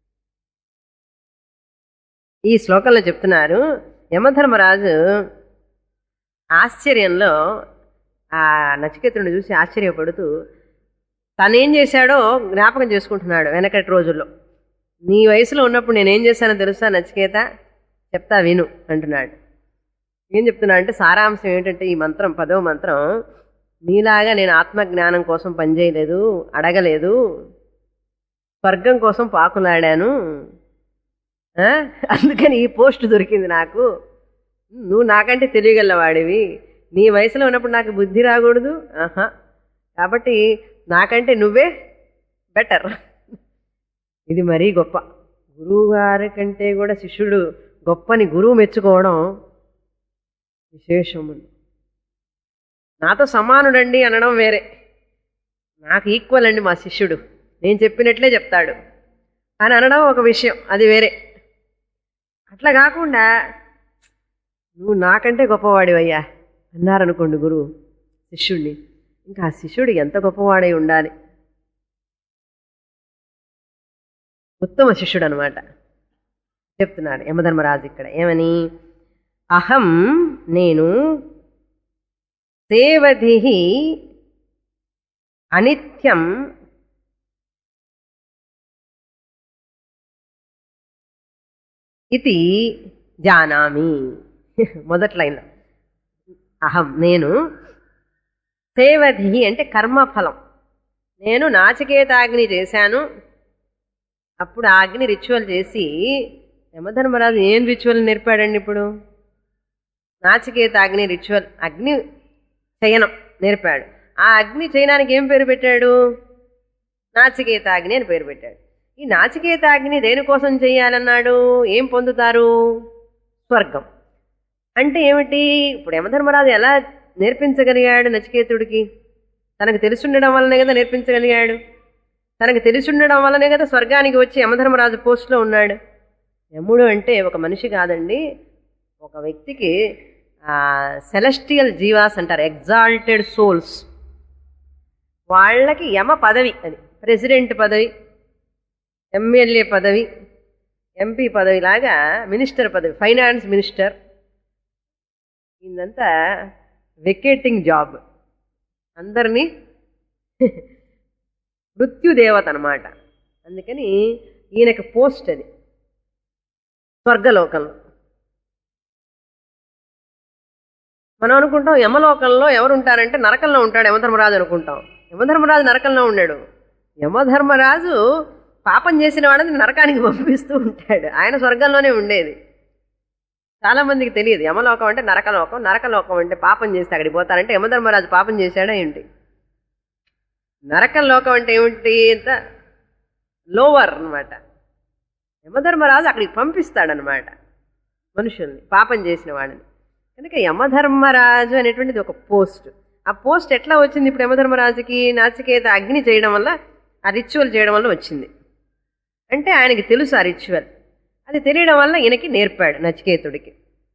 A: ఈ శ్లోకంలో చెప్తున్నారు యమధర్మరాజు ఆశ్చర్యంలో ఆ నచికేతుడిని చూసి ఆశ్చర్యపడుతూ తనేం చేశాడో జ్ఞాపకం చేసుకుంటున్నాడు వెనకటి రోజుల్లో. నీ వయసులో ఉన్నప్పుడు నేనేం చేశానో తెలుసా నచికేత, చెప్తా విను అంటున్నాడు. ఏం చెప్తున్నా అంటే సారాంశం ఏంటంటే ఈ మంత్రం 10వ మంత్రం, నీలాగా నేను ఆత్మజ్ఞానం కోసం పనిచేయలేదు, అడగలేదు, స్వర్గం కోసం పాకులాడాను, అందుకని ఈ పోస్ట్ దొరికింది నాకు. నువ్వు నాకంటే తెలియగలవాడివి, నీ వయసులో ఉన్నప్పుడు నాకు బుద్ధి రాకూడదు, కాబట్టి నాకంటే నువ్వే బెటర్. ఇది మరీ గొప్ప. గురువు గారి కంటే కూడా శిష్యుడు గొప్పని గురువు మెచ్చుకోవడం విశేషము. నాతో సమానుడండి అనడం వేరే, నాకు ఈక్వల్ అండి మా శిష్యుడు, నేను చెప్పినట్లే చెప్తాడు అని అనడం ఒక విషయం, అది వేరే. అట్లా కాకుండా నువ్వు నాకంటే గొప్పవాడివయ్యా అన్నారనుకోండి గురువు శిష్యుడిని, ఇంకా ఆ శిష్యుడు ఎంత గొప్పవాడై ఉండాలి. ఉత్తమ శిష్యుడు అనమాట చెప్తున్నాడు యమధర్మరాజు ఇక్కడ. ఏమని? అహం నేను, సేవధి అనిత్యం ఇది జానామి. మొదటి లైన్లో అహం నేను, సేవధి అంటే కర్మఫలం. నేను నాచికేతాగ్ని చేశాను, అప్పుడు ఆ అగ్ని రిచువల్ చేసి యమధర్మరాజు ఏం రిచువల్ నేర్పాడండి ఇప్పుడు? నాచికేతాగ్ని రిచువల్, అగ్ని చయనం నేర్పాడు. ఆ అగ్ని చయనానికి ఏం పేరు పెట్టాడు? నాచికేతాగ్ని అని పేరు పెట్టాడు. ఈ నాచికేతాగ్ని దేనికోసం చేయాలన్నాడు? ఏం పొందుతారు? స్వర్గం. అంటే ఏమిటి? ఇప్పుడు యమధర్మరాజు ఎలా నేర్పించగలిగాడు నచికేతుడికి? తనకు తెలిసుండడం వల్లనే కదా నేర్పించగలిగాడు. తనకు తెలిసుండడం వల్లనే కదా స్వర్గానికి వచ్చి యమధర్మరాజు పోస్ట్లో ఉన్నాడు. యముడు అంటే ఒక మనిషి కాదండి, ఒక వ్యక్తికి సెలెస్టియల్ జీవాస్ అంటారు, ఎగ్జాల్టెడ్ సోల్స్. వాళ్ళకి యమ పదవి, అది ప్రెసిడెంట్ పదవి, ఎమ్మెల్యే పదవి, ఎంపీ పదవి లాగా మినిస్టర్ పదవి, ఫైనాన్స్ మినిస్టర్. ఇదంతా వెకేటింగ్ జాబ్, అందరినీ మృత్యుదేవత అన్నమాట. అందుకని ఈయనకి పోస్ట్ అది స్వర్గలోకంలో. మనం అనుకుంటాం యమలోకంలో ఎవరు ఉంటారంటే నరకంలో ఉంటాడు యమధర్మరాజు అనుకుంటాం. యమధర్మరాజు నరకంలో ఉన్నాడు. యమధర్మరాజు పాపం చేసిన వాడిని నరకానికి పంపిస్తూ ఉంటాడు. ఆయన స్వర్గంలోనే ఉండేది. చాలా మందికి తెలియదు యమలోకం అంటే నరకలోకం, నరకలోకం అంటే పాపం చేస్తే అక్కడికి పోతారంటే యమధర్మరాజు పాపం చేశాడా ఏంటి. నరకలోకం అంటే ఏమిటి, ఇంత లోవర్ అనమాట. యమధర్మరాజు అక్కడికి పంపిస్తాడనమాట మనుషుల్ని, పాపం చేసిన వాడిని. కనుక యమధర్మరాజు అనేటువంటిది ఒక పోస్ట్. ఆ పోస్ట్ ఎట్లా వచ్చింది ఇప్పుడు యమధర్మరాజుకి? నచికేత అగ్ని చేయడం వల్ల, ఆ రిచువల్ చేయడం వల్ల వచ్చింది. అంటే ఆయనకి తెలుసు ఆ రిచువల్, అది తెలియడం వల్ల ఈయనకి నేర్పాడు నచికేతుడికి.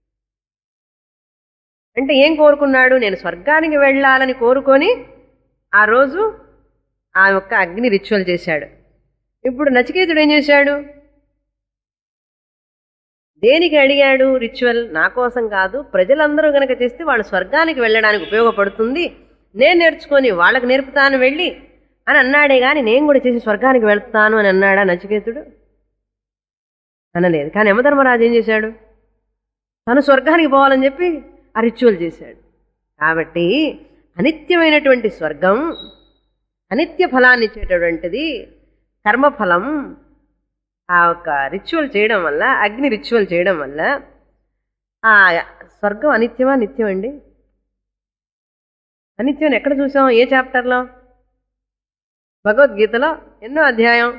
A: అంటే ఏం కోరుకున్నాడు, నేను స్వర్గానికి వెళ్ళాలని కోరుకొని ఆ రోజు ఆ యొక్క అగ్ని రిచువల్ చేశాడు. ఇప్పుడు నచికేతుడు ఏం చేశాడు, దేనికి అడిగాడు రిచువల్? నా కోసం కాదు, ప్రజలందరూ గనక చేస్తే వాళ్ళు స్వర్గానికి వెళ్ళడానికి ఉపయోగపడుతుంది, నేను నేర్చుకొని వాళ్ళకి నేర్పుతాను వెళ్ళి అని అన్నాడే కానీ నేను కూడా చేసి స్వర్గానికి వెళ్తాను అని అన్నాడా నచికేతుడు? అనలేదు. కానీ యమధర్మరాజు ఏం చేశాడు, తను స్వర్గానికి పోవాలని చెప్పి ఆ రిచువల్ చేశాడు. కాబట్టి అనిత్యమైనటువంటి స్వర్గం, అనిత్య ఫలాన్ని ఇచ్చేటటువంటిది కర్మఫలం. ఆ ఒక రిచువల్ చేయడం వల్ల, అగ్ని రిచువల్ చేయడం వల్ల ఆ స్వర్గం అనిత్యమా నిత్యం అండి? అనిత్యం ఎక్కడ చూసాం, ఏ చాప్టర్లో? భగవద్గీతలో ఎన్నో అధ్యాయం?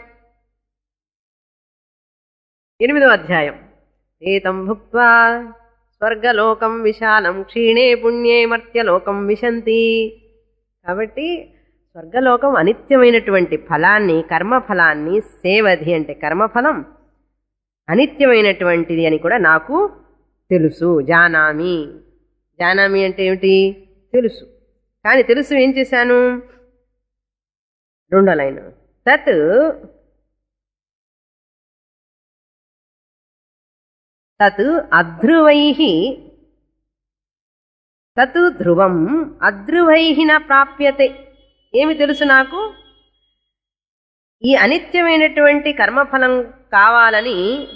A: 8వ అధ్యాయం. ఏతం భుక్త్వా స్వర్గలోకం విశాలం క్షీణే పుణ్యే మర్త్యలోకం విశంతి. కాబట్టి స్వర్గలోకం అనిత్యమైనటువంటి ఫలాన్ని, కర్మఫలాన్ని, సేవధి అంటే కర్మఫలం అనిత్యమైనటువంటిది అని కూడా నాకు తెలుసు. జానామి, జానామి అంటే ఏమిటి? తెలుసు. కానీ తెలుసు ఏం చేశాను? 2వ లైన్, తత్ తత్ అధ్రువైః, తత్ ధ్రువం అధ్రువైః న ప్రాప్యతే. ఏమి తెలుసు నాకు? ఈ అనిత్యమైనటువంటి కర్మఫలం కావాలని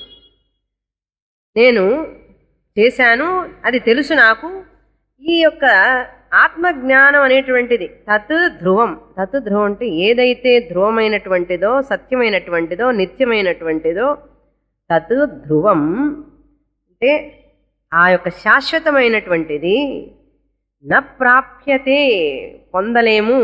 A: నేను చేశాను, అది తెలుసు నాకు. ఈ యొక్క ఆత్మజ్ఞానం అనేటువంటిది తత్ ధ్రువం. తత్ ధ్రువం అంటే ఏదైతే ధ్రువమైనటువంటిదో, సత్యమైనటువంటిదో, నిత్యమైనటువంటిదో, తత్ ధ్రువం అంటే ఆ యొక్క శాశ్వతమైనటువంటిది. న ప్రాప్యతే పొందలేము,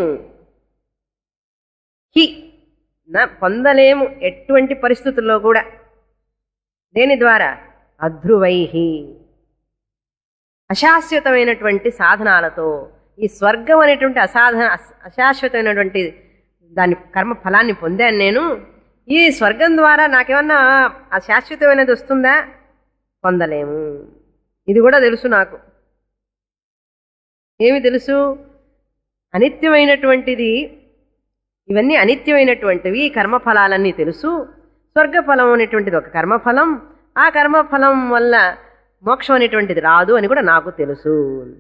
A: హి పొందలేము ఎటువంటి పరిస్థితుల్లో కూడా. దేని ద్వారా? అధ్రువైహి, అశాశ్వతమైనటువంటి సాధనాలతో. ఈ స్వర్గం అనేటువంటి అశాశ్వతమైనటువంటి దాని కర్మ ఫలాన్ని పొందాను నేను. ఈ స్వర్గం ద్వారా నాకేమన్నా ఆ శాశ్వతమైనది వస్తుందా? పొందలేము. ఇది కూడా తెలుసు నాకు. ఏమి తెలుసు? అనిత్యమైనటువంటిది, ఇవన్నీ అనిత్యమైనటువంటివి కర్మఫలాలన్నీ తెలుసు. స్వర్గఫలం అనేటువంటిది ఒక కర్మఫలం, ఆ కర్మఫలం వల్ల మోక్షం అనేటువంటిది రాదు అని కూడా నాకు తెలుసు.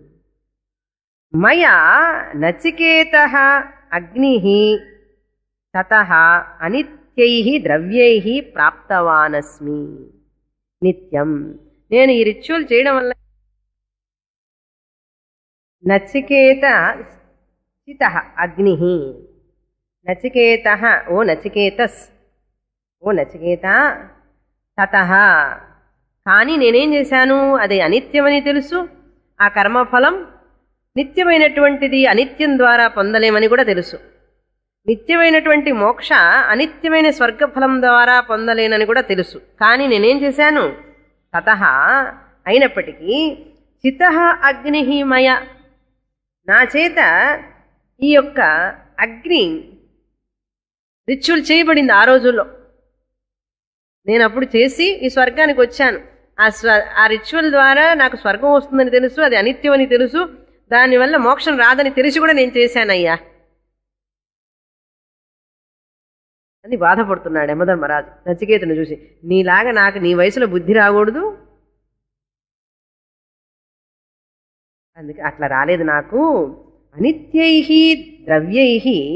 A: మయా నచికేతః అగ్నిః తతః అనిత్యైః ద్రవ్యైః ప్రాప్తవానస్మి నిత్యం. నేను ఈ రిచువల్ చేయడం వల్ల నచికేత స్థితః అగ్నిః, నచికేతః ఓ నచికేతస్, ఓ నచికేత, తతః కానీ నేనేం చేశాను? అది అనిత్యమని తెలుసు. ఆ కర్మఫలం నిత్యమైనటువంటిది, అనిత్యం ద్వారా పొందలేమని కూడా తెలుసు. నిత్యమైనటువంటి మోక్ష అనిత్యమైన స్వర్గఫలం ద్వారా పొందలేనని కూడా తెలుసు. కానీ నేనేం చేశాను? తతః అయినప్పటికీ చితః అగ్నిః మయ, నా చేత ఈ యొక్క అగ్ని రిచువల్ చేయబడింది. ఆ రోజుల్లో నేను అప్పుడు చేసి ఈ స్వర్గానికి వచ్చాను. ఆ రిచువల్ ద్వారా నాకు స్వర్గం వస్తుందని తెలుసు, అది అనిత్యం అని తెలుసు, దానివల్ల మోక్షం రాదని తెలిసి కూడా నేను చేశానయ్యా. అని బాధపడుతున్నాడు యమధర్మరాజు నచికేతుని చూసి. నీలాగా నాకు నీ వయసులో బుద్ధి రాకూడదు, అందుకే అట్లా రాలేదు నాకు. అనిత్యై ద్రవ్యై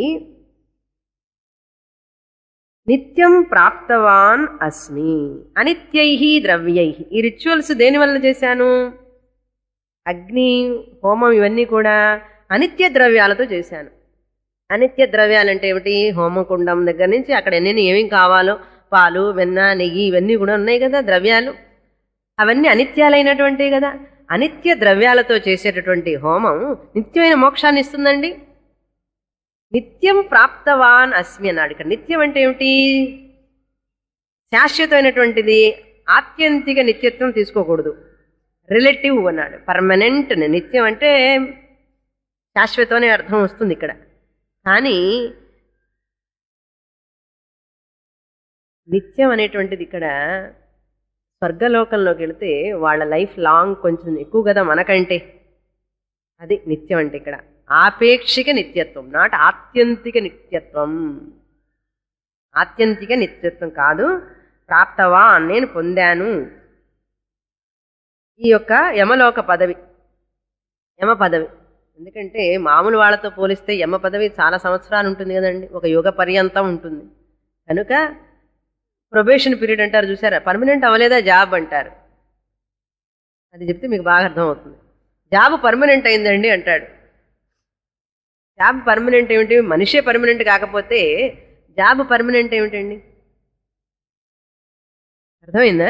A: నిత్యం ప్రాప్తవాన్ అస్మి. అనిత్యై ద్రవ్యై, ఈ రిచువల్స్ దేనివల్ల చేశాను? అగ్ని హోమం ఇవన్నీ కూడా అనిత్య ద్రవ్యాలతో చేశాను. అనిత్య ద్రవ్యాలంటే ఏమిటి? హోమకుండం దగ్గర నుంచి అక్కడ ఎన్ని ఏమేం కావాలో పాలు వెన్న నెయ్యి ఇవన్నీ కూడా ఉన్నాయి కదా ద్రవ్యాలు, అవన్నీ అనిత్యాలైనటువంటివి కదా. అనిత్య ద్రవ్యాలతో చేసేటటువంటి హోమం నిత్యమైన మోక్షాన్ని ఇస్తుందండి. నిత్యం ప్రాప్తవాన్ అస్మి అన్నాడు. ఇక్కడ నిత్యం అంటే ఏమిటి? శాశ్వతమైనటువంటిది, ఆత్యంతిక నిత్యత్వం తీసుకోకూడదు, రిలేటివ్ అన్నాడు. పర్మనెంట్. నిత్యం అంటే శాశ్వతం అనే అర్థం వస్తుంది ఇక్కడ. కానీ నిత్యం అనేటువంటిది ఇక్కడ స్వర్గలోకంలోకి వెళితే వాళ్ళ లైఫ్ లాంగ్ కొంచెం ఎక్కువ కదా మనకంటే. అది నిత్యం అంటే ఇక్కడ ఆపేక్షిక నిత్యత్వం, నాట్ ఆత్యంతిక నిత్యత్వం. ఆత్యంతిక నిత్యత్వం కాదు. ప్రాప్తవా నేను పొందాను ఈ యొక్క యమలోక పదవి, యమ పదవి. ఎందుకంటే మామూలు వాళ్ళతో పోలిస్తే యమ పదవి చాలా సంవత్సరాలు ఉంటుంది కదండి, ఒక యుగ పర్యంతం ఉంటుంది. కనుక ప్రొబేషన్ పీరియడ్ అంటారు చూసారా, పర్మనెంట్ అవ్వలేదా జాబ్ అంటారు. అది చెప్తే మీకు బాగా అర్థమవుతుంది. జాబ్ పర్మనెంట్ అయిందండి అంటాడు. జాబ్ పర్మనెంట్ ఏమిటి? మనిషే పర్మనెంట్ కాకపోతే జాబ్ పర్మనెంట్ ఏమిటండి? అర్థమైందా?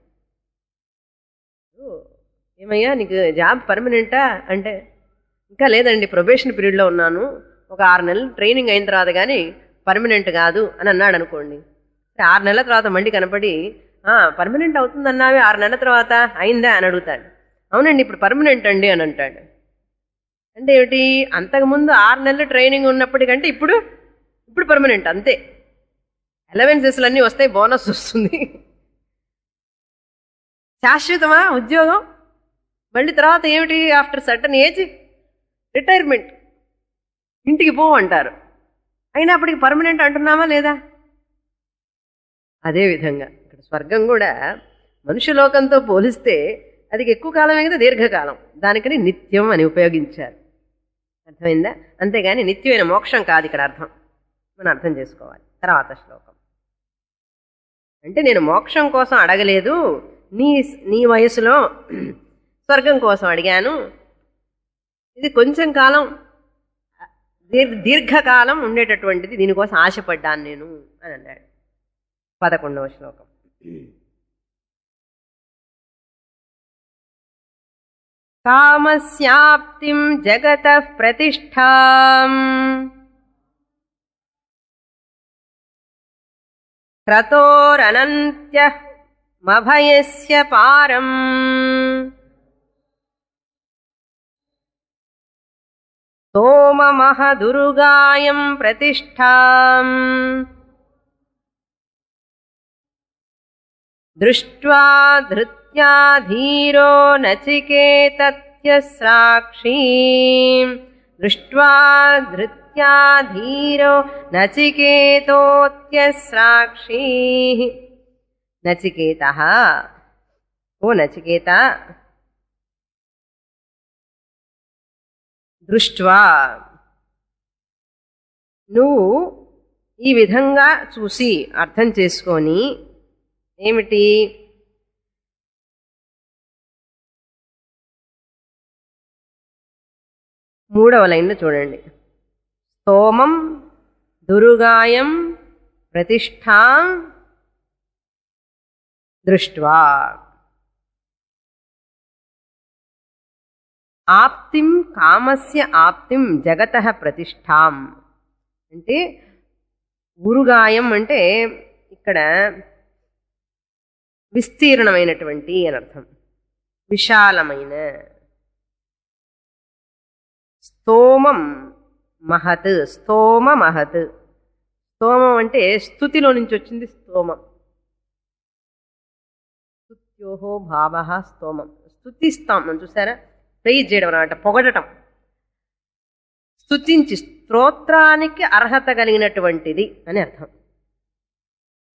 A: ఏమయ్యా నీకు జాబ్ పర్మనెంటా అంటే, ఇంకా లేదండి ప్రొబేషన్ పీరియడ్లో ఉన్నాను, ఒక 6 నెలలు ట్రైనింగ్ అయిన తర్వాత కానీ పర్మనెంట్ కాదు అని అన్నాడు అనుకోండి. 6 నెలల తర్వాత మళ్ళీ కనపడి పర్మనెంట్ అవుతుందన్నావే 6 నెలల తర్వాత అయిందా అని అడుగుతాడు. అవునండి ఇప్పుడు పర్మనెంట్ అండి అని అంటాడు. అంటే ఏమిటి? అంతకుముందు 6 నెలలు ట్రైనింగ్ ఉన్నప్పటికంటే ఇప్పుడు పర్మనెంట్ అంతే. అలవెన్సెస్లు అన్నీ వస్తాయి, బోనస్ వస్తుంది. శాశ్వతమా ఉద్యోగం? మళ్ళీ తర్వాత ఏమిటి? ఆఫ్టర్ సర్టన్ ఏజ్ రిటైర్మెంట్, ఇంటికి పో అంటారు. అయినప్పటికీ పర్మనెంట్ అంటున్నామా లేదా? అదేవిధంగా ఇక్కడ స్వర్గం కూడా మనుష్యలోకంతో పోలిస్తే అది ఎక్కువ కాలమే కదా, దీర్ఘకాలం. దానికని నిత్యం అని ఉపయోగించారు. అర్థమైందా? అంతేగాని నిత్యమైన మోక్షం కాదు ఇక్కడ అర్థం. మనం అర్థం చేసుకోవాలి. తర్వాత శ్లోకం అంటే నేను మోక్షం కోసం అడగలేదు, నీ వయసులో స్వర్గం కోసం అడిగాను. ఇది కొంచెం కాలం, దీర్ఘకాలం ఉండేటటువంటిది, దీనికోసం ఆశపడ్డాను నేను అని అన్నాడు. 11వ శ్లోకం. కామస్యాప్తిం జగతః ప్రతిష్ఠాం క్రతోరనంత్యః మభయస్య పారం తోమమహదురుగాయం ప్రతిష్ఠాం దృష్ట్వా ధృత్యా ధీరో నచికేతస్రాక్షీ దృష్ట్వా ధృత్యా ధీరో నచికేతోత్యస్రాక్షీ. నచికేతః, ఓ నచికేత, దృష్ట్వా నువ్వు ఈ విధంగా చూసి అర్థం చేసుకొని ఏమిటి? మూడవ లైన్లో చూడండి. స్తోమం దురుగాయం ప్రతిష్ఠాం దృష్ట్వా ఆప్తిం కామస్య ఆప్తిం జగతః ప్రతిష్ఠాం. అంటే గురుగాయం అంటే ఇక్కడ విస్తీర్ణమైనటువంటి అని అర్థం, విశాలమైన. స్తోమం మహత్, స్తోమ మహత్. స్తోమం అంటే స్తుతిలో నుంచి వచ్చింది స్తోమం. స్తుత్యోహో భావ స్తోమం. స్తుతిస్తాం మనం చూసారా, ప్రైజ్ చేయడం అన్నమాట, పొగడటం. స్తుతించి స్తోత్రానికి అర్హత కలిగినటువంటిది అని అర్థం.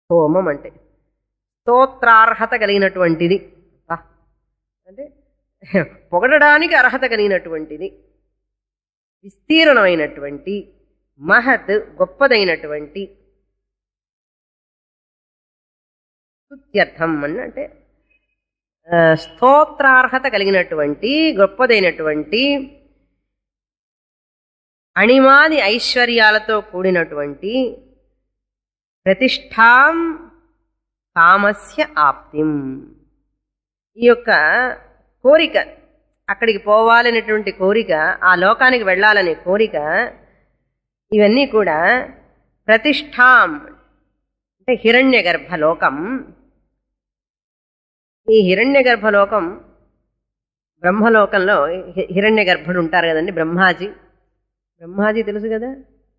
A: స్తోమం అంటే స్తోత్రార్హత కలిగినటువంటిది, అంటే పొగడడానికి అర్హత కలిగినటువంటిది, విస్తీర్ణమైనటువంటి, మహత్ గొప్పదైనటువంటి. స్తుత్యర్థం అంటే స్తోత్రార్హత కలిగినటువంటి, గొప్పదైనటువంటి, అణిమాది ఐశ్వర్యాలతో కూడినటువంటి, ప్రతిష్టాం కామస్య ఆప్తిం. ఈ యొక్క కోరిక, అక్కడికి పోవాలనేటువంటి కోరిక, ఆ లోకానికి వెళ్ళాలనే కోరిక, ఇవన్నీ కూడా ప్రతిష్టాం అంటే హిరణ్య గర్భలోకం. ఈ హిరణ్య గర్భలోకం బ్రహ్మలోకంలో హిరణ్య గర్భుడు ఉంటారు కదండి, బ్రహ్మాజీ. బ్రహ్మాజీ తెలుసు కదా,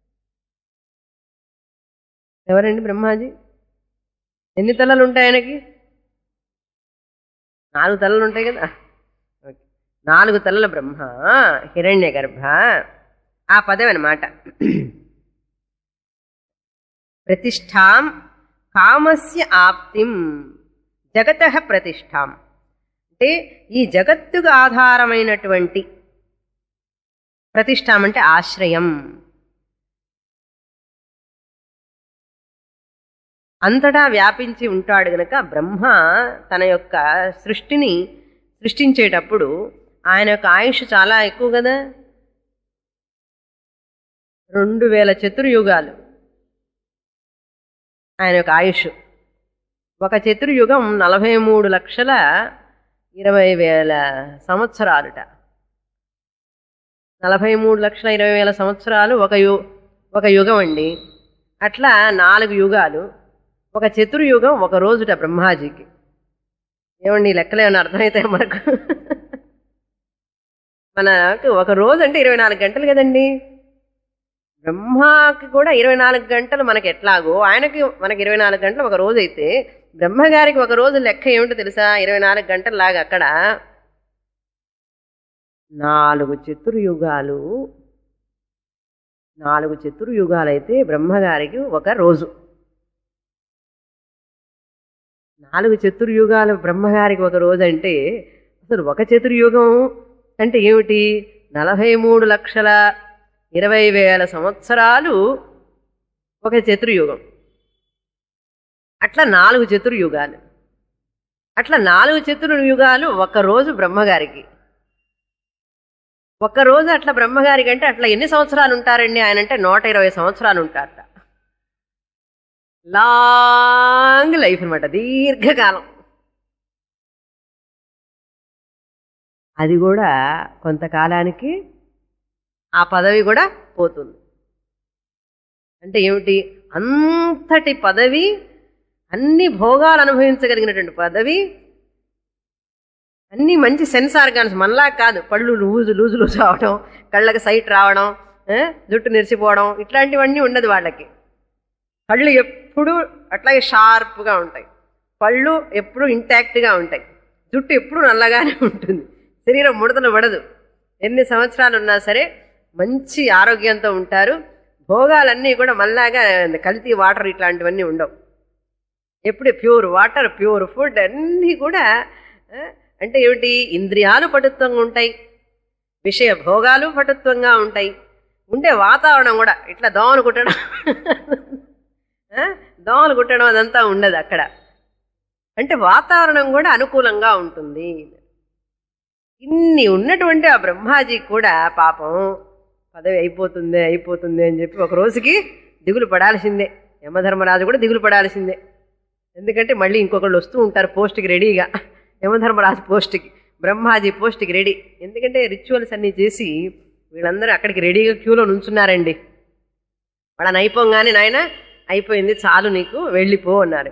A: ఎవరండి బ్రహ్మాజీ? ఎన్ని తలలు ఉంటాయి ఆయనకి? 4 తలలు ఉంటాయి కదా. 4 తలల బ్రహ్మ హిరణ్య గర్భ, ఆ పదవి అన్నమాట. ప్రతిష్టాం కామస్య ఆప్తిం జగతః ప్రతిష్టాం అంటే ఈ జగత్తుకు ఆధారమైనటువంటి, ప్రతిష్టాం అంటే ఆశ్రయం. అంతటా వ్యాపించి ఉంటాడు గనక బ్రహ్మ తన యొక్క సృష్టిని సృష్టించేటప్పుడు ఆయన యొక్క ఆయుష్ చాలా ఎక్కువ కదా, 2000 చతుర్యుగాలు ఆయన యొక్క ఆయుష్. ఒక చతుర్యుగం 43,20,000 సంవత్సరాలుట. 43,20,000 సంవత్సరాలు ఒక యుగం అండి. అట్లా 4 యుగాలు. ఒక చతుర్యుగం ఒక రోజుట బ్రహ్మాజీకి. ఏమండి లెక్కలు ఏమన్నా అర్థమవుతాయి మనకు? మనకు ఒక రోజు అంటే 24 గంటలు కదండి. బ్రహ్మకి కూడా 24 గంటలు మనకి ఎట్లాగో ఆయనకి మనకి 24 గంటలు ఒక రోజు అయితే, బ్రహ్మగారికి ఒక రోజు లెక్క ఏమిటో తెలుసా? 24 గంటల లాగా అక్కడ 4 చతుర్యుగాలు. 4 చతుర్యుగాలు అయితే బ్రహ్మగారికి ఒక రోజు. 4 చతుర్యుగాలు బ్రహ్మగారికి ఒక రోజు అంటే అసలు ఒక చతుర్యుగం అంటే ఏమిటి? 43,20,000 సంవత్సరాలు ఒక చతుర్యుగం. అట్లా 4 చతుర్యుగాలు. అట్లా 4 చతుర్యుగాలు ఒక్కరోజు బ్రహ్మగారికి. ఒక్కరోజు అట్లా బ్రహ్మగారికి అంటే అట్లా ఎన్ని సంవత్సరాలు ఉంటారండి ఆయన అంటే 120 సంవత్సరాలు ఉంటారట. లాంగ్ లైఫ్ అనమాట, దీర్ఘకాలం. అది కూడా కొంతకాలానికి ఆ పదవి కూడా పోతుంది. అంటే ఏమిటి? అంతటి పదవి, అన్ని భోగాలు అనుభవించగలిగినటువంటి పదవి, అన్ని మంచి సెన్స్ ఆర్గాన్స్, మనలా కాదు. పళ్ళు లూజు అవడం, కళ్ళకి సైట్ రావడం, జుట్టు నెరిసిపోవడం, ఇట్లాంటివన్నీ ఉండదు వాళ్ళకి. కళ్ళు ఎప్పుడు అట్లాగే షార్ప్గా ఉంటాయి, పళ్ళు ఎప్పుడు ఇంటాక్ట్గా ఉంటాయి, జుట్టు ఎప్పుడు నల్లగానే ఉంటుంది, శరీరం ముడతలు పడదు. ఎన్ని సంవత్సరాలు ఉన్నా సరే మంచి ఆరోగ్యంతో ఉంటారు. భోగాలన్నీ కూడా మళ్ళాగా కల్తీ వాటర్ ఇట్లాంటివన్నీ ఉండవు. ఎప్పుడు ప్యూర్ వాటర్, ప్యూర్ ఫుడ్ అన్నీ కూడా. అంటే ఏమిటి? ఇంద్రియాలు పటుత్వంగా ఉంటాయి, విషయ భోగాలు పటుత్వంగా ఉంటాయి. ఉండే వాతావరణం కూడా ఇట్లా దోమలు కుట్టడం అదంతా ఉండదు అక్కడ. అంటే వాతావరణం కూడా అనుకూలంగా ఉంటుంది. ఇన్ని ఉన్నటువంటి ఆ బ్రహ్మాజీ కూడా పాపం పదవి అయిపోతుంది అని చెప్పి ఒక రోజుకి దిగులు పడాల్సిందే. యమధర్మరాజు కూడా దిగులు పడాల్సిందే. ఎందుకంటే మళ్ళీ ఇంకొకళ్ళు వస్తూ ఉంటారు పోస్ట్కి రెడీగా. యమధర్మరాజు పోస్ట్కి, బ్రహ్మాజీ పోస్ట్కి రెడీ. ఎందుకంటే రిచువల్స్ అన్నీ చేసి వీళ్ళందరూ అక్కడికి రెడీగా క్యూలో నుంచున్నారండి. వాళ్ళని అయిపోగానే నాయన అయిపోయింది చాలు నీకు వెళ్ళిపో అన్నారు.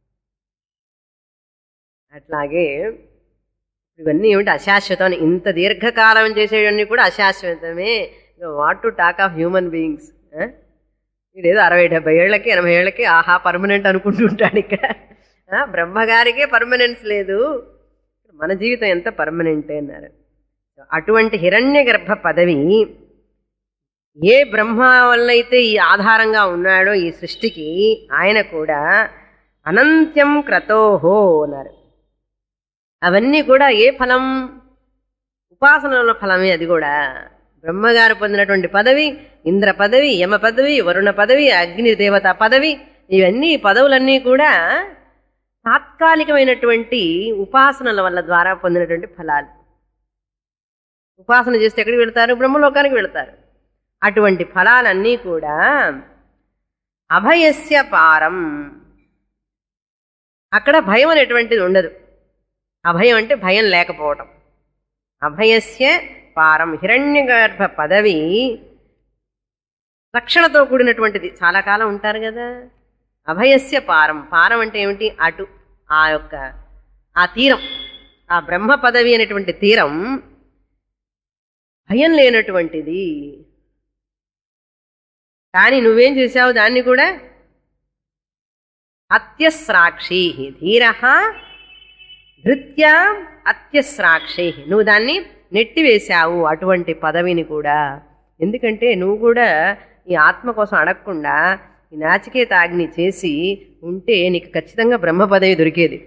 A: అట్లాగే ఇవన్నీ ఏమిటి? అశాశ్వతం. ఇంత దీర్ఘకాలం చేసేవన్నీ కూడా అశాశ్వతమే. What to talk of human beings. వీడేదో 60-70 ఏళ్ళకి 80 ఏళ్ళకి ఆహా పర్మనెంట్ అనుకుంటుంటాడు. ఇక్కడ బ్రహ్మగారికే పర్మనెన్స్ లేదు, మన జీవితం ఎంత పర్మనెంటే అన్నారు. అటువంటి హిరణ్య గర్భ పదవి ఏ బ్రహ్మ వల్ల అయితే ఈ ఆధారంగా ఉన్నాడో ఈ సృష్టికి, ఆయన కూడా అనంత్యం క్రతోహో అన్నారు. అవన్నీ కూడా ఏ ఫలం? ఉపాసనల ఫలమే. అది కూడా బ్రహ్మగారు పొందినటువంటి పదవి, ఇంద్ర పదవి, యమ పదవి, వరుణ పదవి, అగ్ని దేవత పదవి, ఇవన్నీ పదవులన్నీ కూడా తాత్కాలికమైనటువంటి ఉపాసనల వల్ల ద్వారా పొందినటువంటి ఫలాలు. ఉపాసన చేస్తే ఎక్కడికి వెళ్తారు? బ్రహ్మలోకానికి వెళ్తారు. అటువంటి ఫలాలన్నీ కూడా అభయస్య పారం. అక్కడ భయం అనేటువంటిది ఉండదు. అభయం అంటే భయం లేకపోవటం. అభయస్య పారం, హిరణ్యగర్భ పదవి రక్షణతో కూడినటువంటిది. చాలా కాలం ఉంటారు కదా. అభయస్య పారం, పారం అంటే ఏమిటి? అటు ఆ తీరం, ఆ బ్రహ్మ పదవి అనేటువంటి తీరం భయం లేనటువంటిది. కానీ నువ్వేం చేశావు? దాన్ని కూడా అత్యస్రాక్షి ధీర ధృత్యా అత్యస్రాక్షి, నువ్వు దాన్ని నెట్టివేశావు అటువంటి పదవిని కూడా. ఎందుకంటే నువ్వు కూడా ఈ ఆత్మ కోసం అడగకుండా ఈ నాచికేతాగ్ని చేసి ఉంటే నీకు ఖచ్చితంగా బ్రహ్మ పదవి దొరికేది.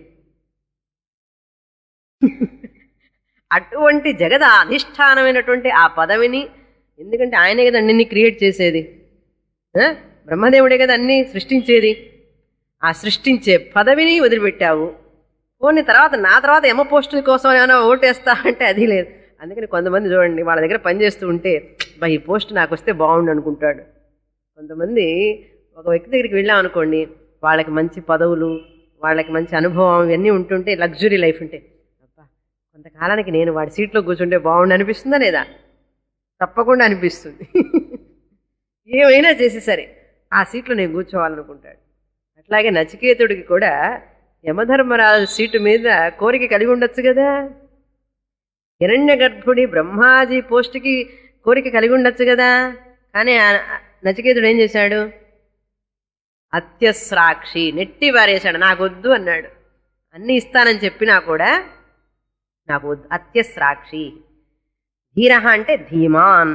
A: అటువంటి జగద అధిష్టానమైనటువంటి ఆ పదవిని, ఎందుకంటే ఆయనే కదా అన్ని క్రియేట్ చేసేది, బ్రహ్మదేవుడే కదా అన్ని సృష్టించేది. ఆ సృష్టించే పదవిని వదిలిపెట్టావు. పోనీ తర్వాత నా తర్వాత యమ పోస్టు కోసం ఏమైనా ఓటేస్తా అంటే అది లేదు. అందుకని కొంతమంది చూడండి, వాళ్ళ దగ్గర పనిచేస్తూ ఉంటే ఈ పోస్ట్ నాకు వస్తే బాగుండు అనుకుంటాడు. కొంతమంది ఒక వ్యక్తి దగ్గరికి వెళ్ళాం అనుకోండి, వాళ్ళకి మంచి పదవులు, వాళ్ళకి మంచి అనుభవం ఇవన్నీ ఉంటుంటే, లగ్జరీ లైఫ్ ఉంటే, అబ్బా కొంతకాలానికి నేను వాడి సీట్లో కూర్చుంటే బాగుండు అనిపిస్తుందా లేదా? తప్పకుండా అనిపిస్తుంది. ఏమైనా చేసి సరే ఆ సీట్లో నేను కూర్చోవాలనుకుంటాడు. అట్లాగే నచికేతుడికి కూడా యమధర్మరాజు సీటు మీద కోరిక కలిగి ఉండొచ్చు కదా. హిరణ్య గర్భుడి బ్రహ్మాజీ పోస్టుకి కోరిక కలిగి ఉండొచ్చు కదా. కానీ నచికేతుడు ఏం చేశాడు? అత్యస్రాక్షి, నెట్టి వారేశాడు. నాకు వద్దు అన్నాడు. అన్ని ఇస్తానని చెప్పినా కూడా నాకు వద్దు. అత్యస్రాక్షి. ధీర అంటే ధీమాన్.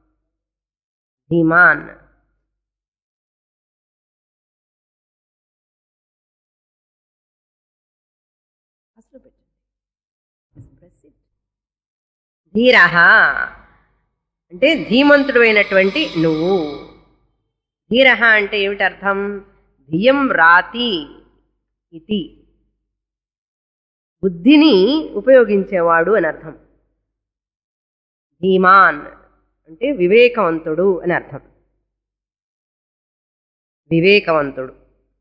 A: ధీమాన్ ధీర అంటే ధీమంతుడు అయినటువంటి నువ్వు. ధీర అంటే ఏమిటి అర్థం? ధియం రాతి ఇది, బుద్ధిని ఉపయోగించేవాడు అని అర్థం. ధీమాన్ అంటే వివేకవంతుడు అని అర్థం. వివేకవంతుడు.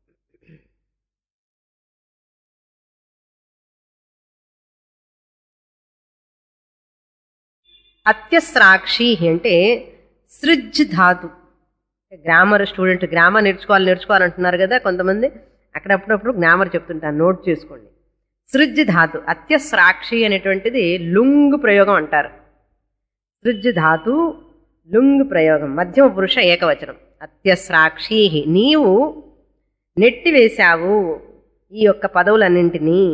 A: అత్యస్రాక్షి అంటే సృజ్ ధాతు. గ్రామర్ స్టూడెంట్ గ్రామర్ నేర్చుకోవాలంటున్నారు కదా కొంతమంది. అప్పుడప్పుడు గ్రామర్ చెప్తుంటాను, నోట్ చేసుకోండి. సృజ్ ధాతు. అత్యస్రాక్షి అనేటువంటిది లుంగ్ ప్రయోగం అంటారు. సృజ్ ధాతు లుంగ్ ప్రయోగం, మధ్యమ పురుష ఏకవచనం. అత్యస్రాక్షి, నీవు నెట్టివేశావు ఈ యొక్క పదవులన్నింటినీ.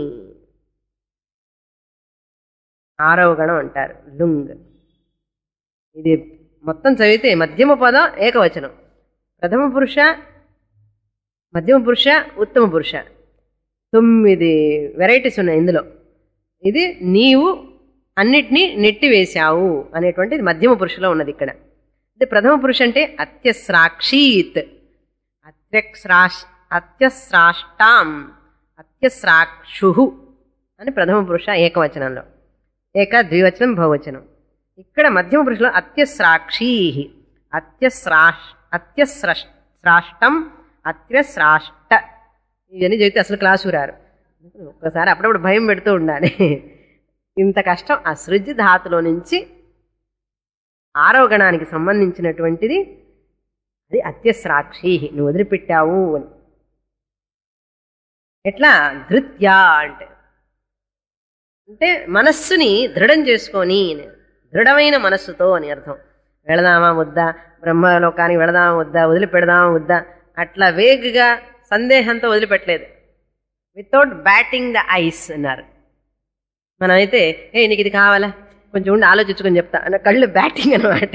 A: ఆరవ గణం అంటారు లుంగ్. ఇది మొత్తం చదివితే మధ్యమ పదం ఏకవచనం, ప్రథమ పురుష, మధ్యమ పురుష, ఉత్తమ పురుష, 9 వెరైటీస్ ఉన్నాయి ఇందులో. ఇది నీవు అన్నిటినీ నెట్టివేశావు అనేటువంటిది మధ్యమ పురుషలో ఉన్నది ఇక్కడ. ఇది ప్రథమ పురుష అంటే అత్యస్రాక్షీత్, అత్యస్రాష్టాం, అత్యస్రాక్షు అని ప్రథమ పురుష ఏకవచనంలో. ఏక ద్వివచనం బహువచనం. ఇక్కడ మధ్యమ పురుషులో అత్యస్రాక్షీ, అత్యస్రాష్టం, అత్యస్రాష్ట. ఇవన్నీ చదివితే అసలు క్లాసు రారు. ఒక్కసారి అప్పుడప్పుడు భయం పెడుతూ ఉండాలి. ఇంత కష్టం. ఆ సృజ్ ధాతులో నుంచి ఆరవ గణానికి సంబంధించినటువంటిది అది అత్యస్రాక్షి, నువ్వు వదిలిపెట్టావు అని. ఎట్లా? ధృత్యా అంటే మనస్సుని దృఢం చేసుకొని, దృఢమైన మనస్సుతో అని అర్థం. వెళదామా వద్దా, బ్రహ్మలోకానికి వెళదామా వద్దా, వదిలిపెడదామా వద్దా, అట్లా వేగ్గా సందేహంతో వదిలిపెట్టలేదు. వితౌట్ బ్యాటింగ్ ద ఐస్ అన్నారు. మనమైతే నీకు ఇది కావాలా, కొంచెం ఉండి ఆలోచించుకొని చెప్తా అన్న, కళ్ళు బ్యాటింగ్ అనమాట.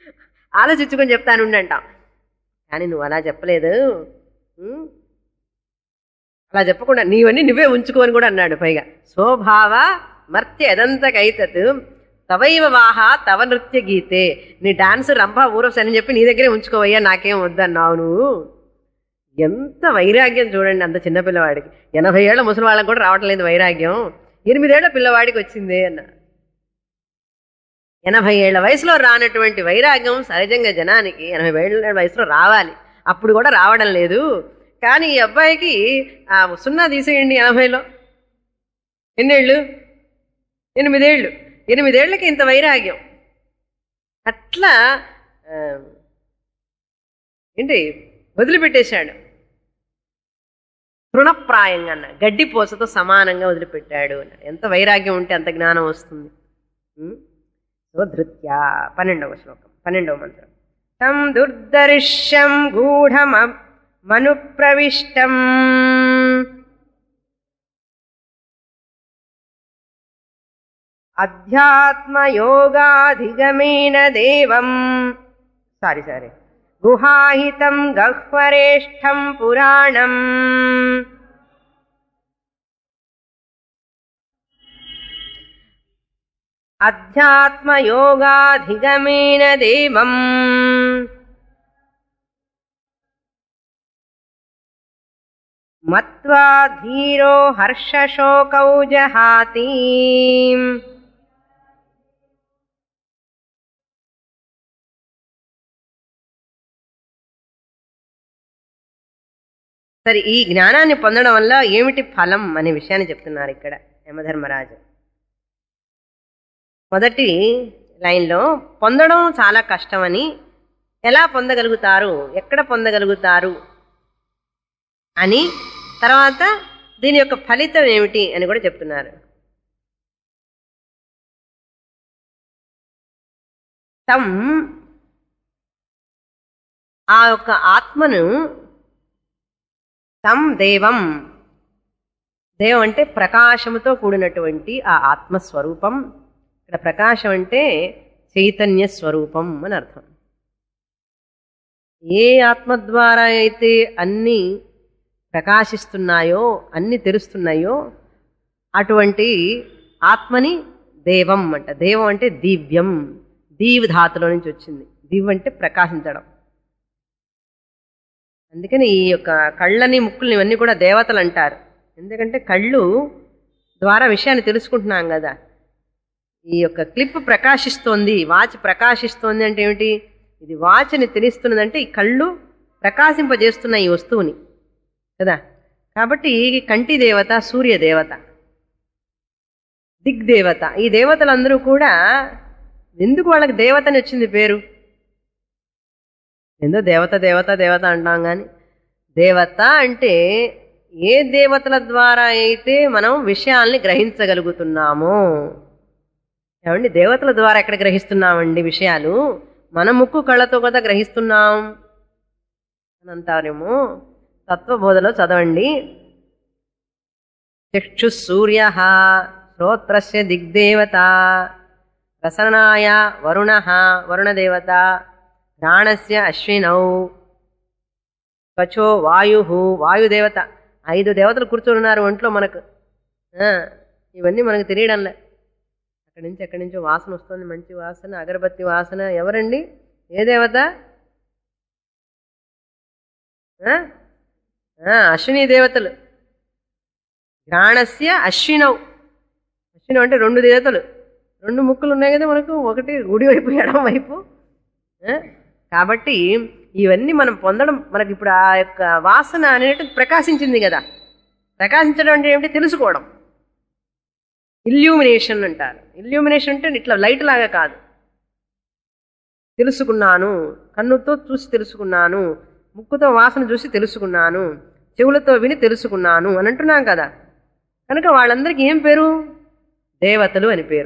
A: ఆలోచించుకొని చెప్తాను అంటాం. కానీ నువ్వు అలా చెప్పలేదు. అలా చెప్పకుండా నీవన్నీ నువ్వే ఉంచుకోని కూడా అన్నాడు. పైగా స్వభావ మర్త్య ఎదంతకైతత్ తవైవ వాహ తవ నృత్య గీతే, నీ డాన్స్ రంభా ఊరవసి అని చెప్పి నీ దగ్గరే ఉంచుకోవయ్యా, నాకేం వద్దన్నావు నువ్వు. ఎంత వైరాగ్యం చూడండి అంత చిన్నపిల్లవాడికి. 80 ఏళ్ల ముసలి వాళ్ళకి కూడా రావట్లేదు వైరాగ్యం, 8 ఏళ్ల పిల్లవాడికి వచ్చింది అన్న. 80 ఏళ్ల వయసులో రానటువంటి వైరాగ్యం సహజంగా జనానికి 80 ఏళ్ల వయసులో రావాలి, అప్పుడు కూడా రావడం లేదు. కానీ ఈ అబ్బాయికి ఆ 0 తీసేయండి, 80లో ఎన్నేళ్ళు? 8 ఏళ్ళు. 8 ఏళ్లకి ఇంత వైరాగ్యం. అట్లా ఏంటి వదిలిపెట్టేశాడు. తృణప్రాయంగా అన్న గడ్డిపోసతో సమానంగా వదిలిపెట్టాడు. ఎంత వైరాగ్యం ఉంటే అంత జ్ఞానం వస్తుంది. ధృత్యా 12వ శ్లోకం 12వ మంత్రం. తం దుర్దర్శ్యం గూఢమనుప్రవిష్టం అధ్యాత్మయోగాధిగమేన దేవం గుహాహితం గహ్వరేష్టం పురాణం అధ్యాత్మయోగాధిగమేన దేవం మత్వా ధీరో హర్షశోకౌ జహాతి. సరే, ఈ జ్ఞానాన్ని పొందడం వల్ల ఏమిటి ఫలం అనే విషయాన్ని చెప్తున్నారు ఇక్కడ యమధర్మరాజు. మొదటి లైన్లో పొందడం చాలా కష్టమని, ఎలా పొందగలుగుతారు, ఎక్కడ పొందగలుగుతారు అని, తర్వాత దీని యొక్క ఫలితం ఏమిటి అని కూడా చెప్తున్నారు. తం ఆ యొక్క ఆత్మను, తం దేవం, దేవం అంటే ప్రకాశముతో కూడినటువంటి ఆ ఆత్మస్వరూపం. ఇక్కడ ప్రకాశం అంటే చైతన్య స్వరూపం అని అర్థం. ఏ ఆత్మ ద్వారా అయితే అన్నీ ప్రకాశిస్తున్నాయో, అన్నీ తెలుస్తున్నాయో, అటువంటి ఆత్మని దేవం అంట. దేవం అంటే దివ్యం, దీవ్ ధాతులో నుంచి వచ్చింది. దివ్ అంటే ప్రకాశించడం. అందుకని ఈ యొక్క కళ్ళని, ముక్కుల్ని ఇవన్నీ కూడా దేవతలు అంటారు. ఎందుకంటే కళ్ళు ద్వారా విషయాన్ని తెలుసుకుంటున్నాం కదా. ఈ యొక్క క్లిప్ ప్రకాశిస్తోంది, వాచ్ ప్రకాశిస్తోంది అంటే ఏమిటి? ఇది వాచ్ని తెలుస్తున్నదంటే ఈ కళ్ళు ప్రకాశింపజేస్తున్నాయి ఈ వస్తువుని కదా. కాబట్టి కంటి దేవత, సూర్య దేవత, దిగ్దేవత, ఈ దేవతలందరూ కూడా ఎందుకు వాళ్ళకి దేవతని వచ్చింది పేరు? ఏందో దేవత దేవత దేవత అంటాం, కానీ దేవత అంటే ఏ దేవతల ద్వారా అయితే మనం విషయాల్ని గ్రహించగలుగుతున్నామో. ఏమండి, దేవతల ద్వారా ఎక్కడ గ్రహిస్తున్నామండి విషయాలు? మన ముక్కు కళ్ళతో కదా గ్రహిస్తున్నాం అని అంటారేమో. తత్వబోధలో చదవండి. చక్షు సూర్య, శ్రోత్రస్య దిగ్దేవత, రసనాయ వరుణ, వరుణదేవత, ఘ్రాణస్య అశ్వినౌ, త్వచో వాయు, వాయుదేవత. 5 దేవతలు కూర్చొని ఉన్నారు ఒంట్లో మనకు. ఇవన్నీ మనకు తెలియడంలే. ఎక్కడి నుంచో వాసన వస్తుంది, మంచి వాసన, అగరబత్తి వాసన. ఎవరండి? ఏ దేవత? అశ్విని దేవతలు. ఘ్రాణస్య అశ్వినౌ, అశ్వినం అంటే 2 దేవతలు. 2 ముక్కులు ఉన్నాయి కదా మనకు, ఒకటి గుడి వైపు, ఎడమ వైపు. కాబట్టి ఇవన్నీ మనం పొందడం, మనకి ఇప్పుడు ఆ యొక్క వాసన అనేటి ప్రకాశించింది కదా. ప్రకాశించడం అంటే ఏమిటి? తెలుసుకోవడం. ఇల్యూమినేషన్ అంటారు. ఇల్యూమినేషన్ అంటే ఇట్లా లైట్ లాగా కాదు. తెలుసుకున్నాను, కన్నుతో చూసి తెలుసుకున్నాను, ముక్కుతో వాసన చూసి తెలుసుకున్నాను, చెవులతో విని తెలుసుకున్నాను అని అంటున్నాం కదా. కనుక వాళ్ళందరికీ ఏం పేరు? దేవతలు అని పేరు.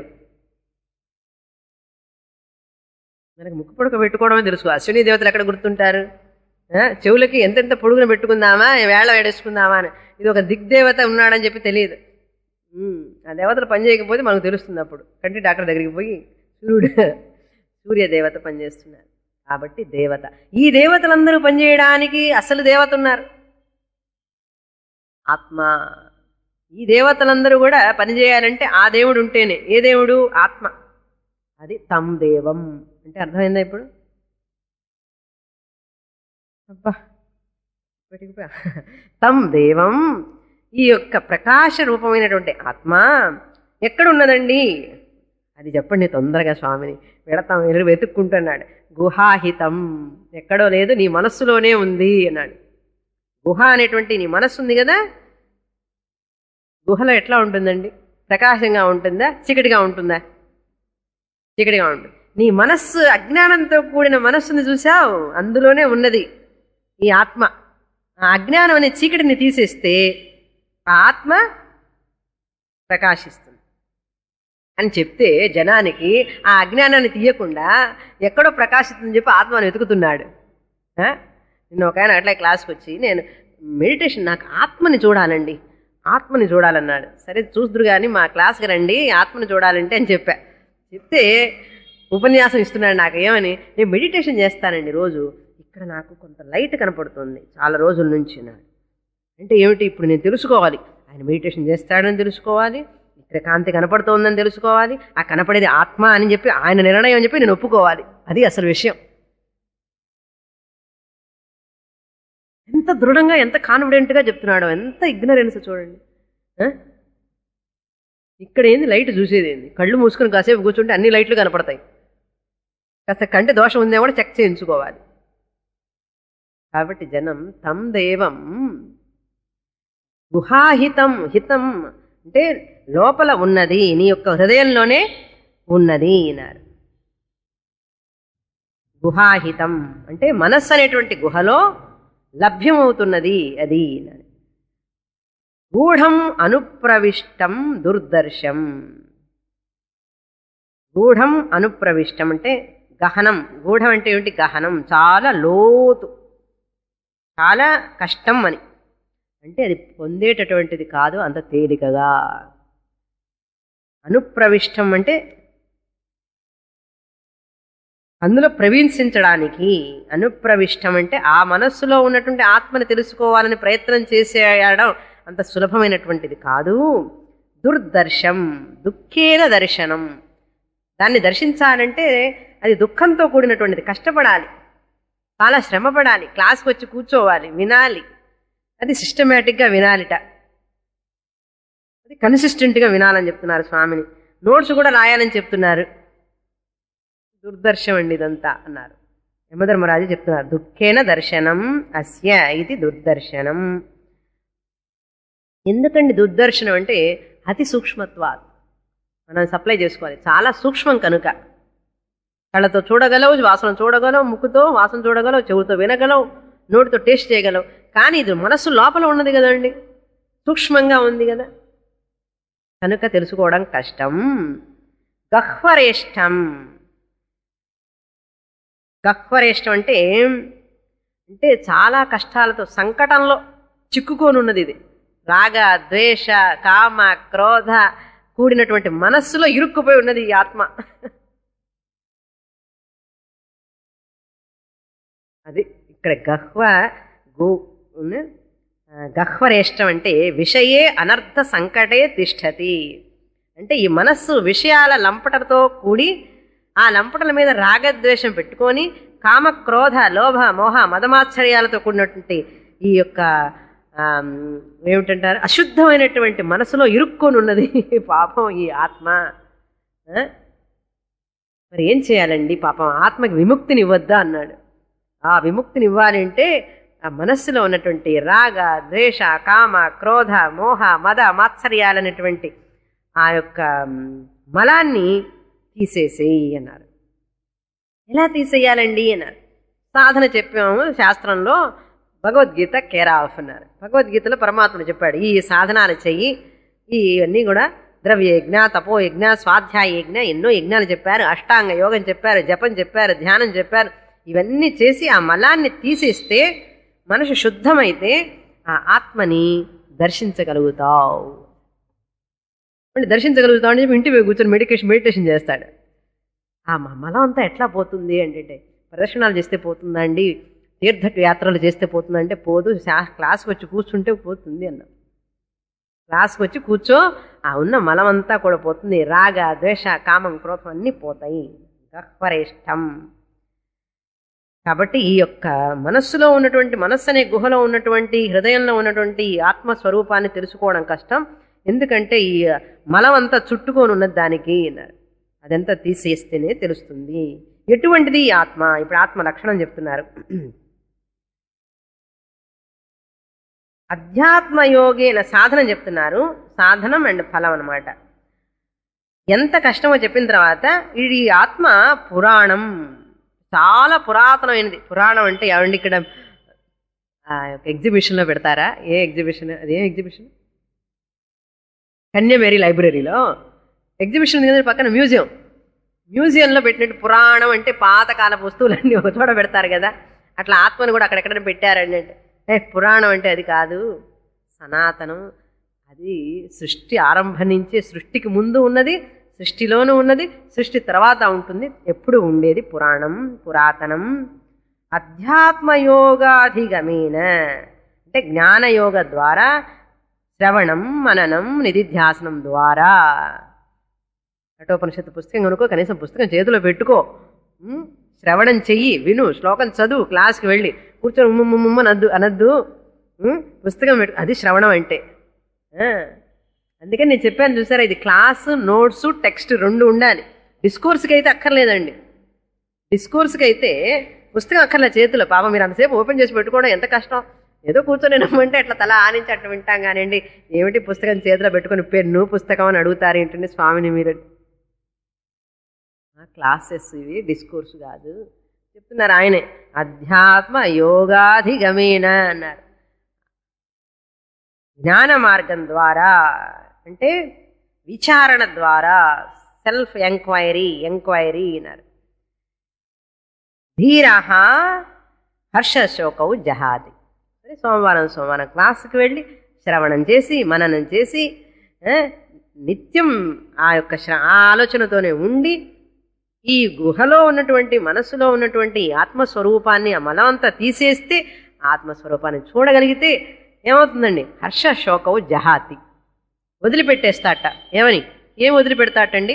A: మనకి ముక్కు పొడక పెట్టుకోవడమే తెలుసు. అశ్విని దేవతలు ఎక్కడ గుర్తుంటారు? చెవులకి ఎంతెంత పొడుగున పెట్టుకుందామా, వేళ వేడేసుకుందామా అని. ఇది ఒక దిగ్దేవత ఉన్నాడని చెప్పి తెలియదు. ఆ దేవతలు పనిచేయకపోతే మనకు తెలుస్తుంది. అప్పుడు కంటి డాక్టర్ దగ్గరికి పోయి సూర్యదేవత పనిచేస్తున్నారు కాబట్టి దేవత. ఈ దేవతలందరూ పనిచేయడానికి అసలు దేవత ఉన్నారు. ఆత్మ. ఈ దేవతలందరూ కూడా పనిచేయాలంటే ఆ దేవుడు ఉంటేనే. ఏ దేవుడు? ఆత్మ. అది తం దేవం అంటే అర్థమైందా ఇప్పుడు? అబ్బా తం దేవం, ఈ యొక్క ప్రకాశ రూపమైనటువంటి ఆత్మ ఎక్కడున్నదండి అది చెప్పండి తొందరగా స్వామిని. వెళతాం వెతుక్కుంటున్నాడు. గుహాహితం, ఎక్కడో లేదు నీ మనస్సులోనే ఉంది అన్నాడు. గుహ అనేటువంటి నీ మనస్సు ఉంది కదా, గుహలో ఎట్లా ఉంటుందండి? ప్రకాశంగా ఉంటుందా, చీకటిగా ఉంటుందా? చీకటిగా ఉంటుంది. నీ మనస్సు అజ్ఞానంతో కూడిన మనస్సుని చూసావు, అందులోనే ఉన్నది ఈ ఆత్మ. ఆ అజ్ఞానం అనే చీకటిని తీసేస్తే ఆ ఆత్మ ప్రకాశిస్తుంది అని చెప్తే జనానికి ఆ అజ్ఞానాన్ని తీయకుండా ఎక్కడో ప్రకాశిస్తుందని చెప్పి ఆత్మను వెతుకుతున్నాడు. నిన్న ఒక ఆయన అట్లా క్లాస్కి వచ్చి నేను మెడిటేషన్, నాకు ఆత్మని చూడాలండి, ఆత్మని చూడాలన్నాడు. సరే చూస్తురు కానీ మా క్లాస్కి రండి ఆత్మని చూడాలంటే అని చెప్తే ఉపన్యాసం ఇస్తున్నాడు. నాకు ఏమని, నేను మెడిటేషన్ చేస్తానండి రోజు, ఇక్కడ నాకు కొంత లైట్ కనపడుతుంది చాలా రోజుల నుంచి. అంటే ఏమిటి? ఇప్పుడు నేను తెలుసుకోవాలి, ఆయన మెడిటేషన్ చేస్తాడని తెలుసుకోవాలి, ఇక్కడ కాంతి కనపడుతోందని తెలుసుకోవాలి, ఆ కనపడేది ఆత్మ అని చెప్పి ఆయన నిర్ణయం అని చెప్పి నేను ఒప్పుకోవాలి. అది అసలు విషయం. ఎంత దృఢంగా, ఎంత కాన్ఫిడెంట్గా చెప్తున్నాడో, ఎంత ఇగ్నరెన్స్ చూడండి. ఇక్కడ ఏంది లైట్ చూసేది ఏంది? కళ్ళు మూసుకుని కాసేపు కూర్చుంటే అన్ని లైట్లు కనపడతాయి. కాస్త కంటి దోషం ఉందేమో కూడా చెక్ చేయించుకోవాలి. కాబట్టి జనం తం దేవం గుహాహితం, హితం అంటే లోపల ఉన్నది, నీ యొక్క హృదయంలోనే ఉన్నది అన్నారు. గుహాహితం అంటే మనస్సు అనేటువంటి గుహలో లభ్యమవుతున్నది అది. గూఢం అనుప్రవిష్టం దుర్దర్శం. గూఢం అనుప్రవిష్టం అంటే గహనం. గూఢం అంటే ఏమిటి? గహనం, చాలా లోతు, చాలా కష్టం అని. అంటే అది పొందేటటువంటిది కాదు అంత తేలికగా. అనుప్రవిష్టం అంటే అందులో ప్రవేశించడానికి. అనుప్రవిష్టం అంటే ఆ మనస్సులో ఉన్నటువంటి ఆత్మని తెలుసుకోవాలని ప్రయత్నం చేసేయడం అంత సులభమైనటువంటిది కాదు. దుర్దర్శం, దుఃఖేన దర్శనం. దాన్ని దర్శించాలంటే అది దుఃఖంతో కూడినటువంటిది, కష్టపడాలి, చాలా శ్రమపడాలి, క్లాస్కి వచ్చి కూర్చోవాలి, వినాలి, అది సిస్టమేటిక్గా వినాలిట, అది కన్సిస్టెంట్గా వినాలని చెప్తున్నారు స్వామిని. నోట్స్ కూడా రాయాలని చెప్తున్నారు. దుర్దర్శం అండి ఇదంతా అన్నారు. యమధర్మరాజు చెప్తున్నారు దుఃఖేన దర్శనం అస్య ఇది దుర్దర్శనం. ఎందుకండి దుర్దర్శనం అంటే అతి సూక్ష్మత్వాత్, మనం సప్లై చేసుకోవాలి, చాలా సూక్ష్మం కనుక. కళ్ళతో చూడగలవు, వాసన చూడగలవు, ముక్కుతో వాసన చూడగలవు, చెవుతో వినగలవు, నోటితో టేస్ట్ చేయగలవు. కానీ ఇది మనస్సు లోపల ఉన్నది కదండి, సూక్ష్మంగా ఉంది కదా, కనుక తెలుసుకోవడం కష్టం. గహ్వరేష్టం. గహ్వరేష్టం అంటే అంటే చాలా కష్టాలతో, సంకటంలో చిక్కుకొని ఉన్నది ఇది. రాగ, ద్వేష, కామ, క్రోధ కూడినటువంటి మనస్సులో ఇరుక్కుపోయి ఉన్నది ఈ ఆత్మ. అది ఇక్కడ గహ్వరేష్టం అంటే విషయే అనర్థ సంకటే తిష్టతి. అంటే ఈ మనస్సు విషయాల లంపటతో కూడి ఆ లంపటల మీద రాగద్వేషం పెట్టుకొని కామ, క్రోధ, లోభ, మోహ, మదమాశ్చర్యాలతో కూడినటువంటి ఈ యొక్క ఏమిటంటారు అశుద్ధమైనటువంటి మనసులో ఇరుక్కొని ఉన్నది పాపం ఈ ఆత్మ. మరి ఏం చేయాలండి? పాపం ఆత్మకి విముక్తిని ఇవ్వద్దా అన్నాడు. ఆ విముక్తిని ఇవ్వాలి అంటే ఆ మనస్సులో ఉన్నటువంటి రాగ, ద్వేష, కామ, క్రోధ, మోహ, మద మాత్సర్యాలనేటువంటి ఆ యొక్క మలాన్ని తీసేసేయి అన్నారు. ఎలా తీసేయాలండి అన్నారు. సాధన చెప్పాము శాస్త్రంలో, భగవద్గీత కేర్ ఆఫ్ అన్నారు. భగవద్గీతలో పరమాత్ముడు చెప్పాడు ఈ సాధనాలు చెయ్యి, ఇవన్నీ కూడా ద్రవ్యయజ్ఞ, తపోయజ్ఞ, స్వాధ్యాయ యజ్ఞ, ఎన్నో యజ్ఞాలు చెప్పారు, అష్టాంగ యోగం చెప్పారు, జపం చెప్పారు, ధ్యానం చెప్పారు. ఇవన్నీ చేసి ఆ మలాన్ని తీసేస్తే మనసు శుద్ధమైతే ఆ ఆత్మని దర్శించగలుగుతావు. అంటే దర్శించగలుగుతావు అని చెప్పి ఇంటికి కూర్చొని మెడిటేషన్ చేస్తాడు. ఆ మలం అంతా ఎట్లా పోతుంది అంటే ప్రదర్శనలు చేస్తే పోతుందా అండి, తీర్థయాత్రలు చేస్తే పోతుందంటే పోదు, క్లాస్కి వచ్చి కూర్చుంటే పోతుంది అన్న. క్లాస్కి వచ్చి కూర్చో, ఆ ఉన్న మలమంతా కూడా పోతుంది. రాగ ద్వేష కామం క్రోధం అన్నీ పోతాయి. గహ్వరేష్టం. కాబట్టి ఈ యొక్క మనస్సులో ఉన్నటువంటి, మనస్సు అనే గుహలో ఉన్నటువంటి, హృదయంలో ఉన్నటువంటి ఈ ఆత్మస్వరూపాన్ని తెలుసుకోవడం కష్టం. ఎందుకంటే ఈ మలం అంతా చుట్టుకొని ఉన్నది దానికి. అదంతా తీసేస్తేనే తెలుస్తుంది. ఎటువంటిది ఈ ఆత్మ? ఇప్పుడు ఆత్మ లక్షణం చెప్తున్నారు. అధ్యాత్మయోగేన సాధనం చెప్తున్నారు. సాధనం అండ్ ఫలం అన్నమాట. ఎంత కష్టమో చెప్పిన తర్వాత ఇది ఆత్మ పురాణం, చాలా పురాతనమైనది. పురాణం అంటే ఏమండి ఇక్కడ ఎగ్జిబిషన్లో పెడతారా? ఏ ఎగ్జిబిషన్? అదేం ఎగ్జిబిషన్? కన్యామేరీ లైబ్రరీలో ఎగ్జిబిషన్ ఉంది కదా, పక్కన మ్యూజియం. మ్యూజియంలో పెట్టినట్టు పురాణం అంటే పాతకాల వస్తువులన్నీ ఒక చోట పెడతారు కదా, అట్లా ఆత్మను కూడా అక్కడెక్కడ పెట్టారండి. అంటే పురాణం అంటే అది కాదు, సనాతనం. అది సృష్టి ఆరంభం నుంచే, సృష్టికి ముందు ఉన్నది, సృష్టిలోనూ ఉన్నది, సృష్టి తర్వాత ఉంటుంది, ఎప్పుడు ఉండేది పురాణం, పురాతనం. అధ్యాత్మయోగాధిగమేన అంటే జ్ఞానయోగ ద్వారా, శ్రవణం మననం నిధిధ్యాసనం ద్వారా. కఠోపనిషత్తు పుస్తకం కనుకో, కనీసం పుస్తకం చేతిలో పెట్టుకో, శ్రవణం చెయ్యి, విను, శ్లోకం చదువు, క్లాస్కి వెళ్ళి కూర్చొని ఉమ్మ అనద్దు, పుస్తకం పెట్టు. అది శ్రవణం అంటే. అందుకని నేను చెప్పాను చూసారా, ఇది క్లాసు, నోట్స్, టెక్స్ట్ రెండు ఉండాలి. డిస్కోర్స్కి అయితే అక్కర్లేదండి. డిస్కోర్స్కి అయితే పుస్తకం అక్కర్లే చేతిలో. పాపం మీరు అంతసేపు ఓపెన్ చేసి పెట్టుకోవడం ఎంత కష్టం. ఏదో కూర్చొని నమ్మంటే అట్లా తల ఆనించి అట్లా వింటాం కానివ్వండి. ఏమిటి పుస్తకం చేతిలో పెట్టుకొని పెన్ను పుస్తకం అని అడుగుతారు ఏంటండి స్వామిని మీరు? క్లాసెస్ ఇవి, డిస్కోర్స్ కాదు చెప్తున్నారు ఆయనే. అధ్యాత్మ యోగాధిగమేన అన్నారు. జ్ఞాన మార్గం ద్వారా అంటే విచారణ ద్వారా, సెల్ఫ్ ఎంక్వైరీ అన్నారు. ధీర హర్షశోకవు జహాది. సోమవారం క్లాసుకి వెళ్ళి శ్రవణం చేసి మననం చేసి నిత్యం ఆ యొక్క ఆలోచనతోనే ఉండి ఈ గుహలో ఉన్నటువంటి, మనస్సులో ఉన్నటువంటి ఆత్మస్వరూపాన్ని ఆ మలమంతా తీసేస్తే ఆత్మస్వరూపాన్ని చూడగలిగితే ఏమవుతుందండి? హర్ష శోకవు జహాతి, వదిలిపెట్టేస్తాట. ఏమని? ఏం వదిలిపెడతాటండి?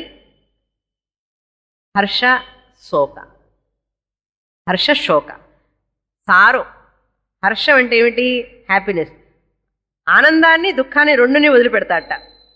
A: హర్ష శోక. హర్ష శోక సారో. హర్షం అంటే ఏమిటి? హ్యాపీనెస్. ఆనందాన్ని దుఃఖాన్ని రెండుని వదిలిపెడతాట.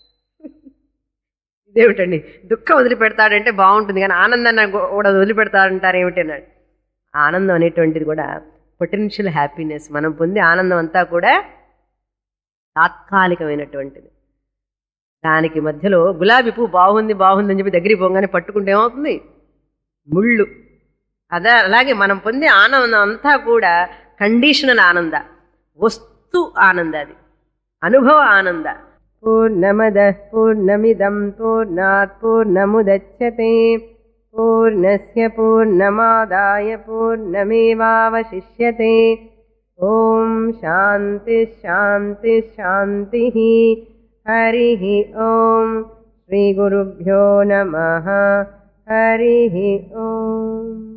A: ఇదేమిటండి? దుఃఖం వదిలిపెడతాడంటే బాగుంటుంది, కానీ ఆనందాన్ని కూడా వదిలిపెడతాడంటారు ఏమిటి అన్నాడు. ఆనందం అనేటువంటిది కూడా పొటెన్షియల్ హ్యాపీనెస్. మనం పొందే ఆనందం అంతా కూడా తాత్కాలికమైనటువంటిది. దానికి మధ్యలో గులాబీ పువ్వు బాగుంది అని చెప్పి దగ్గరికి పోగానే పట్టుకుంటే ఏమవుతుంది? ముళ్ళు. అలాగే మనం పొందే ఆనందం అంతా కూడా కండిషనల్ ఆనంద, వస్తు ఆనంద, అది అనుభవ ఆనంద. పూర్ణమదః పూర్ణమిదం పూర్ణాత్ పూర్ణముదచ్యతే పూర్ణస్య పూర్ణమాదాయ పూర్ణమేవావశిష్యతే. ఓం శాంతి శాంతి శాంతి. హరి ఓం. శ్రీ గురుభ్యో నమః. హరి ఓం.